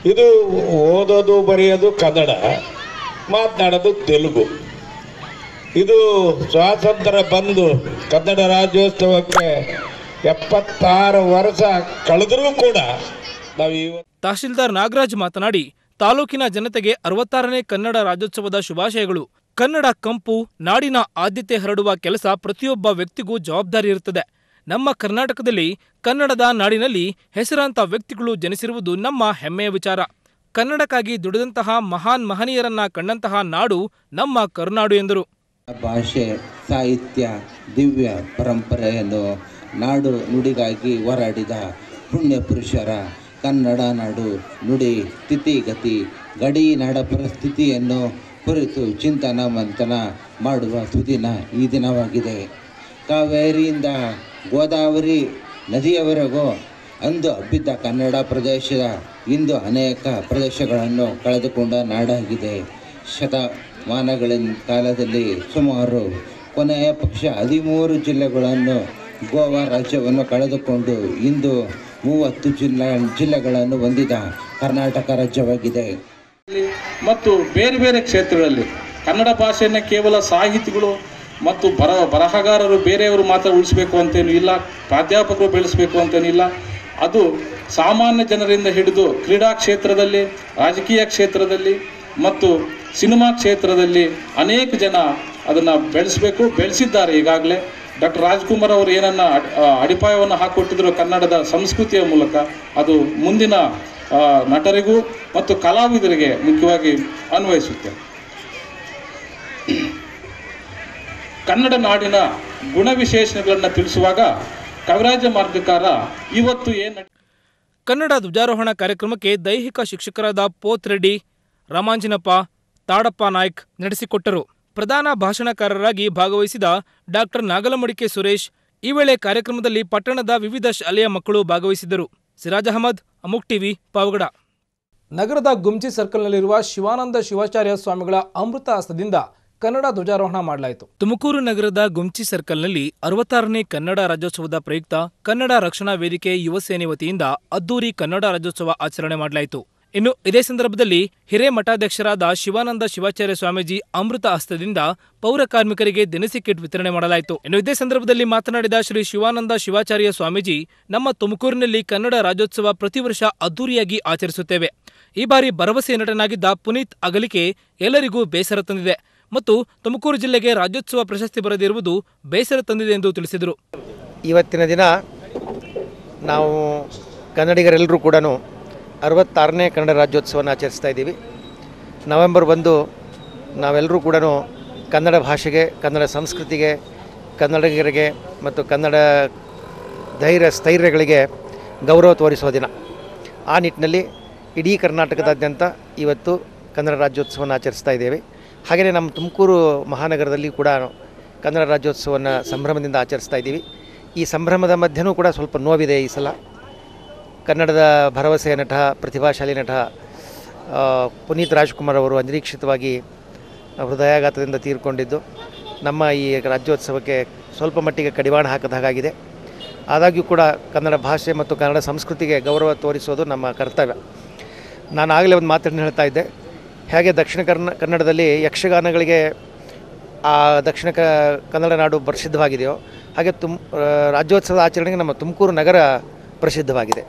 ಇದು ಓದೋದು ಬರೆಯೋದು ಕನ್ನಡ, ಮಾತನಾಡೋದು ತೆಲುಗು. ಇದು ಸ್ವಾತಂತ್ರ್ಯ ಬಂದು ಕನ್ನಡ ರಾಜ್ಯೋತ್ಸವಕ್ಕೆ ಎಪ್ಪತ್ತಾರು ವರ್ಷ ಕಳೆದರೂ ಕೂಡ ನಾವು ಇವತ್ತು. ತಹಶೀಲ್ದಾರ್ ನಾಗರಾಜ್ ಮಾತನಾಡಿ, ತಾಲೂಕಿನ ಜನತೆಗೆ ಅರವತ್ತಾರನೇ ಕನ್ನಡ ರಾಜ್ಯೋತ್ಸವದ ಶುಭಾಶಯಗಳು. ಕನ್ನಡ ಕಂಪು, ನಾಡಿನ ಆದ್ಯತೆ ಹರಡುವ ಕೆಲಸ ಪ್ರತಿಯೊಬ್ಬ ವ್ಯಕ್ತಿಗೂ ಜವಾಬ್ದಾರಿ ಇರುತ್ತದೆ. ನಮ್ಮ ಕರ್ನಾಟಕದಲ್ಲಿ ಕನ್ನಡದ ನಾಡಿನಲ್ಲಿ ಹೆಸರಾಂತ ವ್ಯಕ್ತಿಗಳು ಜನಿಸಿರುವುದು ನಮ್ಮ ಹೆಮ್ಮೆಯ ವಿಚಾರ. ಕನ್ನಡಕ್ಕಾಗಿ ದುಡಿದಂತಹ ಮಹಾನ್ ಮಹನೀಯರನ್ನ ಕಂಡಂತಹ ನಾಡು ನಮ್ಮ ಕರುನಾಡು ಎಂದರು. ಭಾಷೆ, ಸಾಹಿತ್ಯ, ದಿವ್ಯ ಪರಂಪರೆಯನ್ನು ನಾಡು ನುಡಿಗಾಗಿ ಹೋರಾಡಿದ ಪುಣ್ಯ ಪುರುಷರ ಕನ್ನಡ ನಾಡು ನುಡಿ ಸ್ಥಿತಿಗತಿ ಗಡಿ ನಾಡ ಪರಿಸ್ಥಿತಿಯನ್ನು ಕುರಿತು ಚಿಂತನ ಮಂಥನ ಮಾಡುವ ಸುದಿನ ಈ ದಿನವಾಗಿದೆ. ಕಾವೇರಿಯಿಂದ ಗೋದಾವರಿ ನದಿಯವರೆಗೂ ಅಂದು ಹಬ್ಬಿದ್ದ ಕನ್ನಡ ಪ್ರದೇಶದ ಇಂದು ಅನೇಕ ಪ್ರದೇಶಗಳನ್ನು ಕಳೆದುಕೊಂಡ ನಾಡಾಗಿದೆ. ಶತಮಾನಗಳಿನ ಕಾಲದಲ್ಲಿ ಸುಮಾರು ಕೊನೆಯ ಪಕ್ಷ ಹದಿಮೂರು ಜಿಲ್ಲೆಗಳನ್ನು ಗೋವಾ ರಾಜ್ಯವನ್ನು ಕಳೆದುಕೊಂಡು ಇಂದು ಮೂವತ್ತು ಜಿಲ್ಲಾ ಜಿಲ್ಲೆಗಳನ್ನು ಹೊಂದಿದ ಕರ್ನಾಟಕ ರಾಜ್ಯವಾಗಿದೆ. ಮತ್ತು ಬೇರೆ ಬೇರೆ ಕ್ಷೇತ್ರಗಳಲ್ಲಿ ಕನ್ನಡ ಭಾಷೆಯನ್ನು ಕೇವಲ ಸಾಹಿತಿಗಳು ಮತ್ತು ಬರ ಬರಹಗಾರರು ಬೇರೆಯವರು ಮಾತ್ರ ಉಳಿಸಬೇಕು ಅಂತೇನು ಇಲ್ಲ, ಪ್ರಾಧ್ಯಾಪಕರು ಬೆಳೆಸಬೇಕು ಅಂತೇನು ಇಲ್ಲ. ಅದು ಸಾಮಾನ್ಯ ಜನರಿಂದ ಹಿಡಿದು ಕ್ರೀಡಾ ಕ್ಷೇತ್ರದಲ್ಲಿ, ರಾಜಕೀಯ ಕ್ಷೇತ್ರದಲ್ಲಿ ಮತ್ತು ಸಿನಿಮಾ ಕ್ಷೇತ್ರದಲ್ಲಿ ಅನೇಕ ಜನ ಅದನ್ನು ಬೆಳೆಸಬೇಕು, ಬೆಳೆಸಿದ್ದಾರೆ. ಈಗಾಗಲೇ ಡಾಕ್ಟರ್ ರಾಜ್ಕುಮಾರ್ ಅವರು ಏನನ್ನ ಅಡಿಪಾಯವನ್ನು ಹಾಕಿಕೊಟ್ಟಿದ್ರು ಕನ್ನಡದ ಸಂಸ್ಕೃತಿಯ ಮೂಲಕ, ಅದು ಮುಂದಿನ ನಟರಿಗೂ ಮತ್ತು ಕಲಾವಿದರಿಗೆ ಮುಖ್ಯವಾಗಿ ಅನ್ವಯಿಸುತ್ತೆ. ಕನ್ನಡ ನಾಡಿನ ಗುಣವಿಶೇಷಣಗಳನ್ನು ತಿಳಿಸುವಾಗ ಕವಿರಾಜ ಮಾರ್ಗಕಾರ ಇವತ್ತು ಏನು ಕನ್ನಡ ಧ್ವಜಾರೋಹಣ ಕಾರ್ಯಕ್ರಮಕ್ಕೆ ದೈಹಿಕ ಶಿಕ್ಷಕರಾದ ಪೋತ್ ರೆಡ್ಡಿ, ರಾಮಾಂಜಿನಪ್ಪ, ತಾಡಪ್ಪ ನಾಯ್ಕ್ ನಡೆಸಿಕೊಟ್ಟರು. ಪ್ರಧಾನ ಭಾಷಣಕಾರರಾಗಿ ಭಾಗವಹಿಸಿದ ಡಾಕ್ಟರ್ ನಾಗಲಮಡಿಕೆ ಸುರೇಶ್, ಈ ವೇಳೆ ಕಾರ್ಯಕ್ರಮದಲ್ಲಿ ಪಟ್ಟಣದ ವಿವಿಧ ಶಾಲೆಯ ಮಕ್ಕಳು ಭಾಗವಹಿಸಿದ್ದರು. ಸಿರಾಜ್ ಅಹಮದ್, ಅಮುಕ್ ಟಿವಿ, ಪಾವಗಡ. ನಗರದ ಗುಮ್ಚಿ ಸರ್ಕಲ್ನಲ್ಲಿರುವ ಶಿವಾನಂದ ಶಿವಾಚಾರ್ಯ ಸ್ವಾಮಿಗಳ ಅಮೃತ ಹಸ್ತದಿಂದ ಕನ್ನಡ ಧ್ವಜಾರೋಹಣ ಮಾಡಲಾಯಿತು. ತುಮಕೂರು ನಗರದ ಗುಮ್ಚಿ ಸರ್ಕಲ್ನಲ್ಲಿ ಅರವತ್ತಾರನೇ ಕನ್ನಡ ರಾಜ್ಯೋತ್ಸವದ ಪ್ರಯುಕ್ತ ಕನ್ನಡ ರಕ್ಷಣಾ ವೇದಿಕೆ ಯುವ ಸೇನೆ ವತಿಯಿಂದ ಅದ್ದೂರಿ ಕನ್ನಡ ರಾಜ್ಯೋತ್ಸವ ಆಚರಣೆ ಮಾಡಲಾಯಿತು. ಇನ್ನು ಇದೇ ಸಂದರ್ಭದಲ್ಲಿ ಹಿರೇಮಠಾಧ್ಯಕ್ಷರಾದ ಶಿವಾನಂದ ಶಿವಾಚಾರ್ಯ ಸ್ವಾಮೀಜಿ ಅಮೃತ ಹಸ್ತದಿಂದ ಪೌರ ಕಾರ್ಮಿಕರಿಗೆ ದಿನಸಿ ಕಿಟ್ ವಿತರಣೆ ಮಾಡಲಾಯಿತು. ಇನ್ನು ಇದೇ ಸಂದರ್ಭದಲ್ಲಿ ಮಾತನಾಡಿದ ಶ್ರೀ ಶಿವಾನಂದ ಶಿವಾಚಾರ್ಯ ಸ್ವಾಮೀಜಿ, ನಮ್ಮ ತುಮಕೂರಿನಲ್ಲಿ ಕನ್ನಡ ರಾಜ್ಯೋತ್ಸವ ಪ್ರತಿ ವರ್ಷ ಅದ್ದೂರಿಯಾಗಿ ಆಚರಿಸುತ್ತೇವೆ. ಈ ಬಾರಿ ಭರವಸೆ ನಟನಾಗಿದ್ದ ಪುನೀತ್ ಅಗಲಿಕೆ ಎಲ್ಲರಿಗೂ ಬೇಸರ ತಂದಿದೆ ಮತ್ತು ತುಮಕೂರು ಜಿಲ್ಲೆಗೆ ರಾಜ್ಯೋತ್ಸವ ಪ್ರಶಸ್ತಿ ಬರದಿರುವುದು ಬೇಸರ ತಂದಿದೆ ಎಂದು ತಿಳಿಸಿದರು. ಇವತ್ತಿನ ದಿನ ನಾವು ಕನ್ನಡಿಗರೆಲ್ಲರೂ ಕೂಡ ಅರವತ್ತಾರನೇ ಕನ್ನಡ ರಾಜ್ಯೋತ್ಸವವನ್ನು ಆಚರಿಸ್ತಾ ಇದ್ದೀವಿ. ನವೆಂಬರ್ ಒಂದು ನಾವೆಲ್ಲರೂ ಕೂಡ ಕನ್ನಡ ಭಾಷೆಗೆ, ಕನ್ನಡ ಸಂಸ್ಕೃತಿಗೆ, ಕನ್ನಡಿಗರಿಗೆ ಮತ್ತು ಕನ್ನಡ ಧೈರ್ಯ ಸ್ಥೈರ್ಯಗಳಿಗೆ ಗೌರವ ತೋರಿಸುವ ದಿನ. ಆ ನಿಟ್ಟಿನಲ್ಲಿ ಇಡೀ ಕರ್ನಾಟಕದಾದ್ಯಂತ ಇವತ್ತು ಕನ್ನಡ ರಾಜ್ಯೋತ್ಸವವನ್ನು ಆಚರಿಸ್ತಾ ಇದ್ದೇವೆ. ಹಾಗೆಯೇ ನಮ್ಮ ತುಮಕೂರು ಮಹಾನಗರದಲ್ಲಿ ಕೂಡ ಕನ್ನಡ ರಾಜ್ಯೋತ್ಸವವನ್ನು ಸಂಭ್ರಮದಿಂದ ಆಚರಿಸ್ತಾ ಇದ್ದೀವಿ. ಈ ಸಂಭ್ರಮದ ಮಧ್ಯೆಯೂ ಕೂಡ ಸ್ವಲ್ಪ ನೋವಿದೆ. ಈ ಸಲ ಕನ್ನಡದ ಭರವಸೆಯ ನಟ, ಪ್ರತಿಭಾಶಾಲಿ ನಟ ಪುನೀತ್ ರಾಜ್ಕುಮಾರ್ ಅವರು ಅನಿರೀಕ್ಷಿತವಾಗಿ ಹೃದಯಾಘಾತದಿಂದ ತೀರ್ಕೊಂಡಿದ್ದು ನಮ್ಮ ಈ ರಾಜ್ಯೋತ್ಸವಕ್ಕೆ ಸ್ವಲ್ಪ ಮಟ್ಟಿಗೆ ಕಡಿವಾಣ ಹಾಕದ ಹಾಗಾಗಿದೆ. ಆದಾಗ್ಯೂ ಕೂಡ ಕನ್ನಡ ಭಾಷೆ ಮತ್ತು ಕನ್ನಡ ಸಂಸ್ಕೃತಿಗೆ ಗೌರವ ತೋರಿಸೋದು ನಮ್ಮ ಕರ್ತವ್ಯ. ನಾನು ಆಗಲೇ ಒಂದು ಮಾತನ್ನು ಹೇಳ್ತಾ ಇದ್ದೆ, ಹೇಗೆ ದಕ್ಷಿಣ ಕರ್ನ ಕನ್ನಡದಲ್ಲಿ ಯಕ್ಷಗಾನಗಳಿಗೆ ಆ ದಕ್ಷಿಣ ಕ ಕನ್ನಡ ನಾಡು ಪ್ರಸಿದ್ಧವಾಗಿದೆಯೋ ಹಾಗೆ ತುಮ್ ರಾಜ್ಯೋತ್ಸವದ ಆಚರಣೆಗೆ ನಮ್ಮ ತುಮಕೂರು ನಗರ ಪ್ರಸಿದ್ಧವಾಗಿದೆ.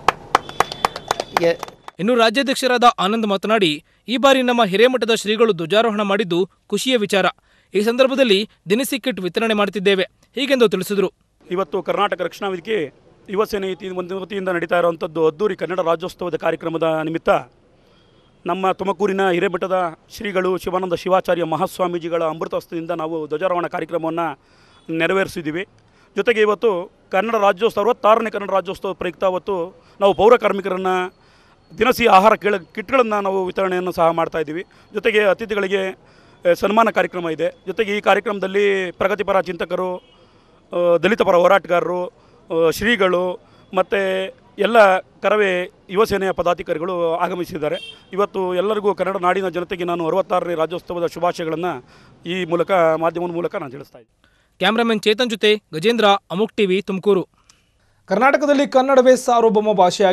ಇನ್ನು ರಾಜ್ಯಾಧ್ಯಕ್ಷರಾದ ಆನಂದ್ ಮಾತನಾಡಿ, ಈ ಬಾರಿ ನಮ್ಮ ಹಿರೇಮಠದ ಶ್ರೀಗಳು ಧ್ವಜಾರೋಹಣ ಮಾಡಿದ್ದು ಖುಷಿಯ ವಿಚಾರ. ಈ ಸಂದರ್ಭದಲ್ಲಿ ದಿನಸಿ ಕಿಟ್ ವಿತರಣೆ ಮಾಡುತ್ತಿದ್ದೇವೆ ಹೀಗೆಂದು ತಿಳಿಸಿದರು. ಇವತ್ತು ಕರ್ನಾಟಕ ರಕ್ಷಣಾ ವೇದಿಕೆ ಯುವ ಸೇನೆ ಒಂದು ವತಿಯಿಂದ ನಡೀತಾ ಇರುವಂಥದ್ದು ಅದ್ದೂರಿ ಕನ್ನಡ ರಾಜ್ಯೋತ್ಸವದ ಕಾರ್ಯಕ್ರಮದ ನಿಮಿತ್ತ ನಮ್ಮ ತುಮಕೂರಿನ ಹಿರೇಮಠದ ಶ್ರೀಗಳು ಶಿವಾನಂದ ಶಿವಾಚಾರ್ಯ ಮಹಾಸ್ವಾಮೀಜಿಗಳ ಅಮೃತಹಸ್ತದಿಂದ ನಾವು ಧ್ವಜಾರೋಹಣ ಕಾರ್ಯಕ್ರಮವನ್ನು ನೆರವೇರಿಸಿದ್ದೀವಿ. ಜೊತೆಗೆ ಇವತ್ತು ಕನ್ನಡ ರಾಜ್ಯೋತ್ಸವ ಅರವತ್ತಾರನೇ ಕನ್ನಡ ರಾಜ್ಯೋತ್ಸವ ಪ್ರಯುಕ್ತ ಅವತ್ತು ನಾವು ಪೌರ ಕಾರ್ಮಿಕರನ್ನು ದಿನಸಿ ಆಹಾರ ಕೇಳ ಕಿಟ್ಗಳನ್ನು ನಾವು ವಿತರಣೆಯನ್ನು ಸಹ ಮಾಡ್ತಾಯಿದ್ದೀವಿ. ಜೊತೆಗೆ ಅತಿಥಿಗಳಿಗೆ ಸನ್ಮಾನ ಕಾರ್ಯಕ್ರಮ ಇದೆ. ಜೊತೆಗೆ ಈ ಕಾರ್ಯಕ್ರಮದಲ್ಲಿ ಪ್ರಗತಿಪರ ಚಿಂತಕರು, ದಲಿತ ಪರ ಹೋರಾಟಗಾರರು, ಶ್ರೀಗಳು ಮತ್ತು ಎಲ್ಲ ಕರವೇ ಯುವ ಸೇನೆಯ ಪದಾಧಿಕಾರಿಗಳು ಆಗಮಿಸಿದ್ದಾರೆ. ಇವತ್ತು ಎಲ್ಲರಿಗೂ ಕನ್ನಡ ನಾಡಿನ ಜನತೆಗೆ ನಾನು ಅರವತ್ತಾರನೇ ರಾಜ್ಯೋತ್ಸವದ ಶುಭಾಶಯಗಳನ್ನು ಈ ಮೂಲಕ ಮಾಧ್ಯಮದ ಮೂಲಕ ನಾನು ತಿಳಿಸ್ತಾ ಇದ್ದೀನಿ. ಕ್ಯಾಮ್ರಾಮನ್ ಚೇತನ್ ಜೊತೆ ಗಜೇಂದ್ರ, ಅಮುಕ್ ಟಿವಿ, ತುಮಕೂರು. ಕರ್ನಾಟಕದಲ್ಲಿ ಕನ್ನಡವೇ ಸಾರ್ವಭೌಮ ಭಾಷೆಯಾಗಿದ್ದು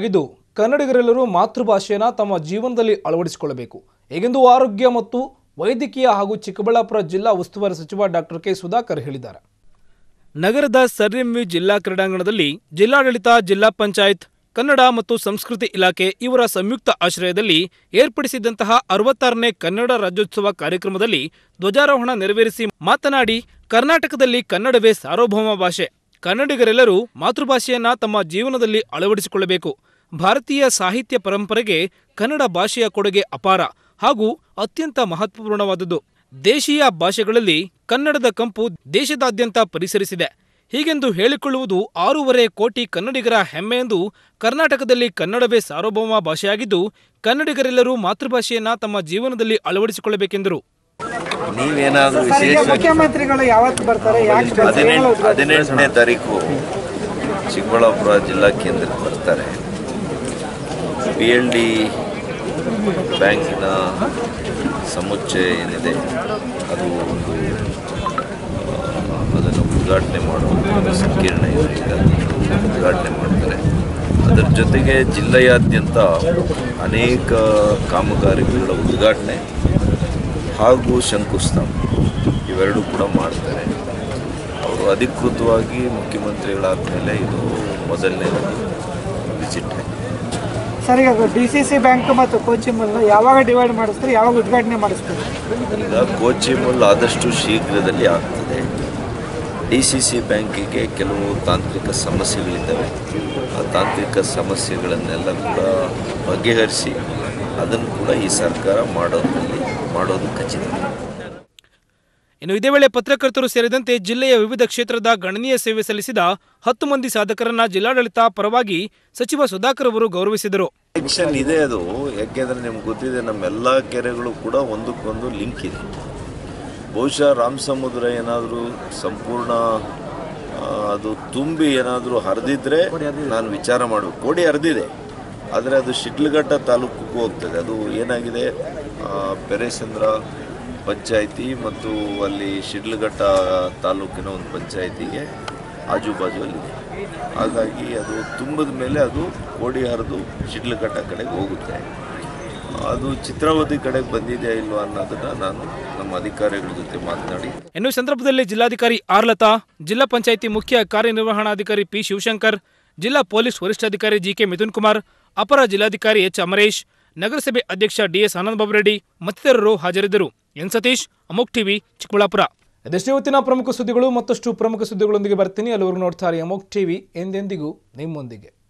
ಕನ್ನಡಿಗರೆಲ್ಲರೂ ಮಾತೃಭಾಷೆಯನ್ನು ತಮ್ಮ ಜೀವನದಲ್ಲಿ ಅಳವಡಿಸಿಕೊಳ್ಳಬೇಕು ಹೇಗೆಂದು ಆರೋಗ್ಯ ಮತ್ತು ವೈದ್ಯಕೀಯ ಹಾಗೂ ಚಿಕ್ಕಬಳ್ಳಾಪುರ ಜಿಲ್ಲಾ ಉಸ್ತುವಾರಿ ಸಚಿವ ಡಾಕ್ಟರ್ ಕೆ ಸುಧಾಕರ್ ಹೇಳಿದ್ದಾರೆ. ನಗರದ ಸರ್ ಎಂ ವಿ ಜಿಲ್ಲಾ ಕ್ರೀಡಾಂಗಣದಲ್ಲಿ ಜಿಲ್ಲಾಡಳಿತ, ಜಿಲ್ಲಾ ಪಂಚಾಯತ್, ಕನ್ನಡ ಮತ್ತು ಸಂಸ್ಕೃತಿ ಇಲಾಖೆ ಇವರ ಸಂಯುಕ್ತ ಆಶ್ರಯದಲ್ಲಿ ಏರ್ಪಡಿಸಿದಂತಹ ಅರವತ್ತಾರನೇ ಕನ್ನಡ ರಾಜ್ಯೋತ್ಸವ ಕಾರ್ಯಕ್ರಮದಲ್ಲಿ ಧ್ವಜಾರೋಹಣ ನೆರವೇರಿಸಿ ಮಾತನಾಡಿ, ಕರ್ನಾಟಕದಲ್ಲಿ ಕನ್ನಡವೇ ಸಾರ್ವಭೌಮ ಭಾಷೆ. ಕನ್ನಡಿಗರೆಲ್ಲರೂ ಮಾತೃಭಾಷೆಯನ್ನ ತಮ್ಮ ಜೀವನದಲ್ಲಿ ಅಳವಡಿಸಿಕೊಳ್ಳಬೇಕು. ಭಾರತೀಯ ಸಾಹಿತ್ಯ ಪರಂಪರೆಗೆ ಕನ್ನಡ ಭಾಷೆಯ ಕೊಡುಗೆ ಅಪಾರ ಹಾಗೂ ಅತ್ಯಂತ ಮಹತ್ವಪೂರ್ಣವಾದುದು. ದೇಶೀಯ ಭಾಷೆಗಳಲ್ಲಿ ಕನ್ನಡದ ಕಂಪು ದೇಶದಾದ್ಯಂತ ಪರಿಸರಿಸಿದೆ. ಹೀಗೆಂದು ಹೇಳಿಕೊಳ್ಳುವುದು ಆರೂವರೆ ಕೋಟಿ ಕನ್ನಡಿಗರ ಹೆಮ್ಮೆ ಎಂದು ಕರ್ನಾಟಕದಲ್ಲಿ ಕನ್ನಡವೇ ಸಾರ್ವಭೌಮ ಭಾಷೆಯಾಗಿದ್ದು, ಕನ್ನಡಿಗರೆಲ್ಲರೂ ಮಾತೃಭಾಷೆಯನ್ನ ತಮ್ಮ ಜೀವನದಲ್ಲಿ ಅಳವಡಿಸಿಕೊಳ್ಳಬೇಕೆಂದರು. ನೀವೇನಾದರೂ ವಿಶೇಷ ಮುಖ್ಯಮಂತ್ರಿಗಳು ಯಾವತ್ತು ಬರ್ತಾರೆ? ಹದಿನೆಂಟನೇ ತಾರೀಕು ಚಿಕ್ಕಬಳ್ಳಾಪುರ ಜಿಲ್ಲಾ ಕೇಂದ್ರಕ್ಕೆ ಬರ್ತಾರೆ. ಪಿ ಎಲ್ ಡಿ ಬ್ಯಾಂಕಿನ ಸಮುಚ್ಚಯ ಏನಿದೆ ಅದು ಒಂದು ಅದನ್ನು ಉದ್ಘಾಟನೆ ಮಾಡುವ ಸಂಕೀರ್ಣ ಇದೆ, ಉದ್ಘಾಟನೆ ಮಾಡ್ತಾರೆ. ಅದರ ಜೊತೆಗೆ ಜಿಲ್ಲೆಯಾದ್ಯಂತ ಅನೇಕ ಕಾಮಗಾರಿಗಳ ಉದ್ಘಾಟನೆ ಹಾಗೂ ಶಂಕುಸ್ಥಾಪನೆ ಇವೆರಡೂ ಕೂಡ ಮಾಡ್ತಾರೆ. ಅವರು ಅಧಿಕೃತವಾಗಿ ಮುಖ್ಯಮಂತ್ರಿಗಳಾದ ಮೇಲೆ ಇದು ಮೊದಲನೇ ವಿಸಿಟ್. ಸರ್, ಈಗ ಡಿ ಸಿ ಸಿ ಬ್ಯಾಂಕ್ ಮತ್ತು ಕೋಚಿಮಲ್ ಯಾವಾಗ ಡಿವೈಡ್ ಮಾಡಿಸ್ತಾರೆ, ಯಾವಾಗ ಉದ್ಘಾಟನೆ ಮಾಡಿಸ್ತಾರೆ? ಈಗ ಕೋಚಿಮಲ್ ಆದಷ್ಟು ಶೀಘ್ರದಲ್ಲಿ ಆಗ್ತದೆ. ಡಿ ಸಿ ಸಿ ಬ್ಯಾಂಕಿಗೆ ಕೆಲವು ತಾಂತ್ರಿಕ ಸಮಸ್ಯೆಗಳಿದ್ದಾವೆ. ಆ ತಾಂತ್ರಿಕ ಸಮಸ್ಯೆಗಳನ್ನೆಲ್ಲ ಕೂಡ ಬಗೆಹರಿಸಿ ಅದನ್ನು ಕೂಡ ಈ ಸರ್ಕಾರ ಮಾಡೋದ್ರಲ್ಲಿ ಮಾಡೋದು ಖಚಿತ. ಇನ್ನು ಇದೇ ವೇಳೆ ಪತ್ರಕರ್ತರು ಸೇರಿದಂತೆ ಜಿಲ್ಲೆಯ ವಿವಿಧ ಕ್ಷೇತ್ರದ ಗಣನೀಯ ಸೇವೆ ಸಲ್ಲಿಸಿದ ಹತ್ತು ಮಂದಿ ಸಾಧಕರನ್ನ ಜಿಲ್ಲಾಡಳಿತ ಪರವಾಗಿ ಸಚಿವ ಸುಧಾಕರ್ ಅವರು ಗೌರವಿಸಿದರು. ಆಕ್ಷನ್ ಇದೆ ಅದು, ಯಾಕೆಂದ್ರೆ ನಿಮ್ಗೆ ಗೊತ್ತಿದೆ ನಮ್ಮೆಲ್ಲ ಕೆರೆಗಳು ಕೂಡ ಒಂದಕ್ಕೊಂದು ಲಿಂಕ್ ಇದೆ. ಬಹುಶಃ ರಾಮಸಮುದ್ರ ಏನಾದರೂ ಸಂಪೂರ್ಣ ಅದು ತುಂಬಿ ಏನಾದರೂ ಹರಿದಿದ್ರೆ ನಾನು ವಿಚಾರ ಮಾಡಬೇಕು. ಕೋಡಿ ಹರಿದಿದೆ, ಆದರೆ ಅದು ಶಿಡ್ಲಘಟ್ಟ ತಾಲೂಕಿಗೂ ಹೋಗ್ತದೆ. ಅದು ಏನಾಗಿದೆ, ಪೆರೇಸಂದ್ರ ಪಂಚಾಯಿತಿ ಮತ್ತು ಅಲ್ಲಿ ಶಿಡ್ಲಘಟ್ಟ ತಾಲೂಕಿನ ಒಂದು ಪಂಚಾಯಿತಿಗೆ ಆಜುಬಾಜು ಅಲ್ಲಿದೆ. ಹಾಗಾಗಿ ಅದು ತುಂಬಿದ ಮೇಲೆ ಅದು ಕೋಡಿ ಹರಿದು ಶಿಡ್ಲಘಟ್ಟ ಕಡೆಗೆ ಹೋಗುತ್ತೆ. ಅದು ಚಿತ್ರಾವತಿ ಕಡೆಗೆ ಬಂದಿದೆಯಾ ಇಲ್ವಾ ಅನ್ನೋದನ್ನ ನಾನು ನಮ್ಮ ಅಧಿಕಾರಿಗಳ ಜೊತೆ ಮಾತನಾಡಿ. ಇನ್ನು ಸಂದರ್ಭದಲ್ಲಿ ಜಿಲ್ಲಾಧಿಕಾರಿ ಆರ್ ಲತಾ, ಜಿಲ್ಲಾ ಪಂಚಾಯಿತಿ ಮುಖ್ಯ ಕಾರ್ಯನಿರ್ವಹಣಾಧಿಕಾರಿ ಪಿ ಶಿವಶಂಕರ್, ಜಿಲ್ಲಾ ಪೊಲೀಸ್ ವರಿಷ್ಠಾಧಿಕಾರಿ ಜಿ ಕೆ ಮಿಥುನ್ ಕುಮಾರ್, ಅಪರ ಜಿಲ್ಲಾಧಿಕಾರಿ ಎಚ್ ಅಮರೇಶ್, ನಗರಸಭೆ ಅಧ್ಯಕ್ಷ ಡಿಎಸ್ ಆನಂದಬಾಬು ರೆಡ್ಡಿ ಮತ್ತಿತರರು ಹಾಜರಿದ್ದರು. ಎನ್ ಸತೀಶ್, ಅಮೋಕ್ ಟಿವಿ, ಚಿಕ್ಕಬಳ್ಳಾಪುರ. ಇದಷ್ಟೇ ಇವತ್ತಿನ ಪ್ರಮುಖ ಸುದ್ದಿಗಳು. ಮತ್ತಷ್ಟು ಪ್ರಮುಖ ಸುದ್ದಿಗಳೊಂದಿಗೆ ಬರ್ತೀನಿ. ಅಲ್ಲಿವರೆಗೂ ನೋಡ್ತಾರೆ ಅಮೋಕ್ ಟಿವಿ, ಎಂದೆಂದಿಗೂ ನಿಮ್ಮೊಂದಿಗೆ.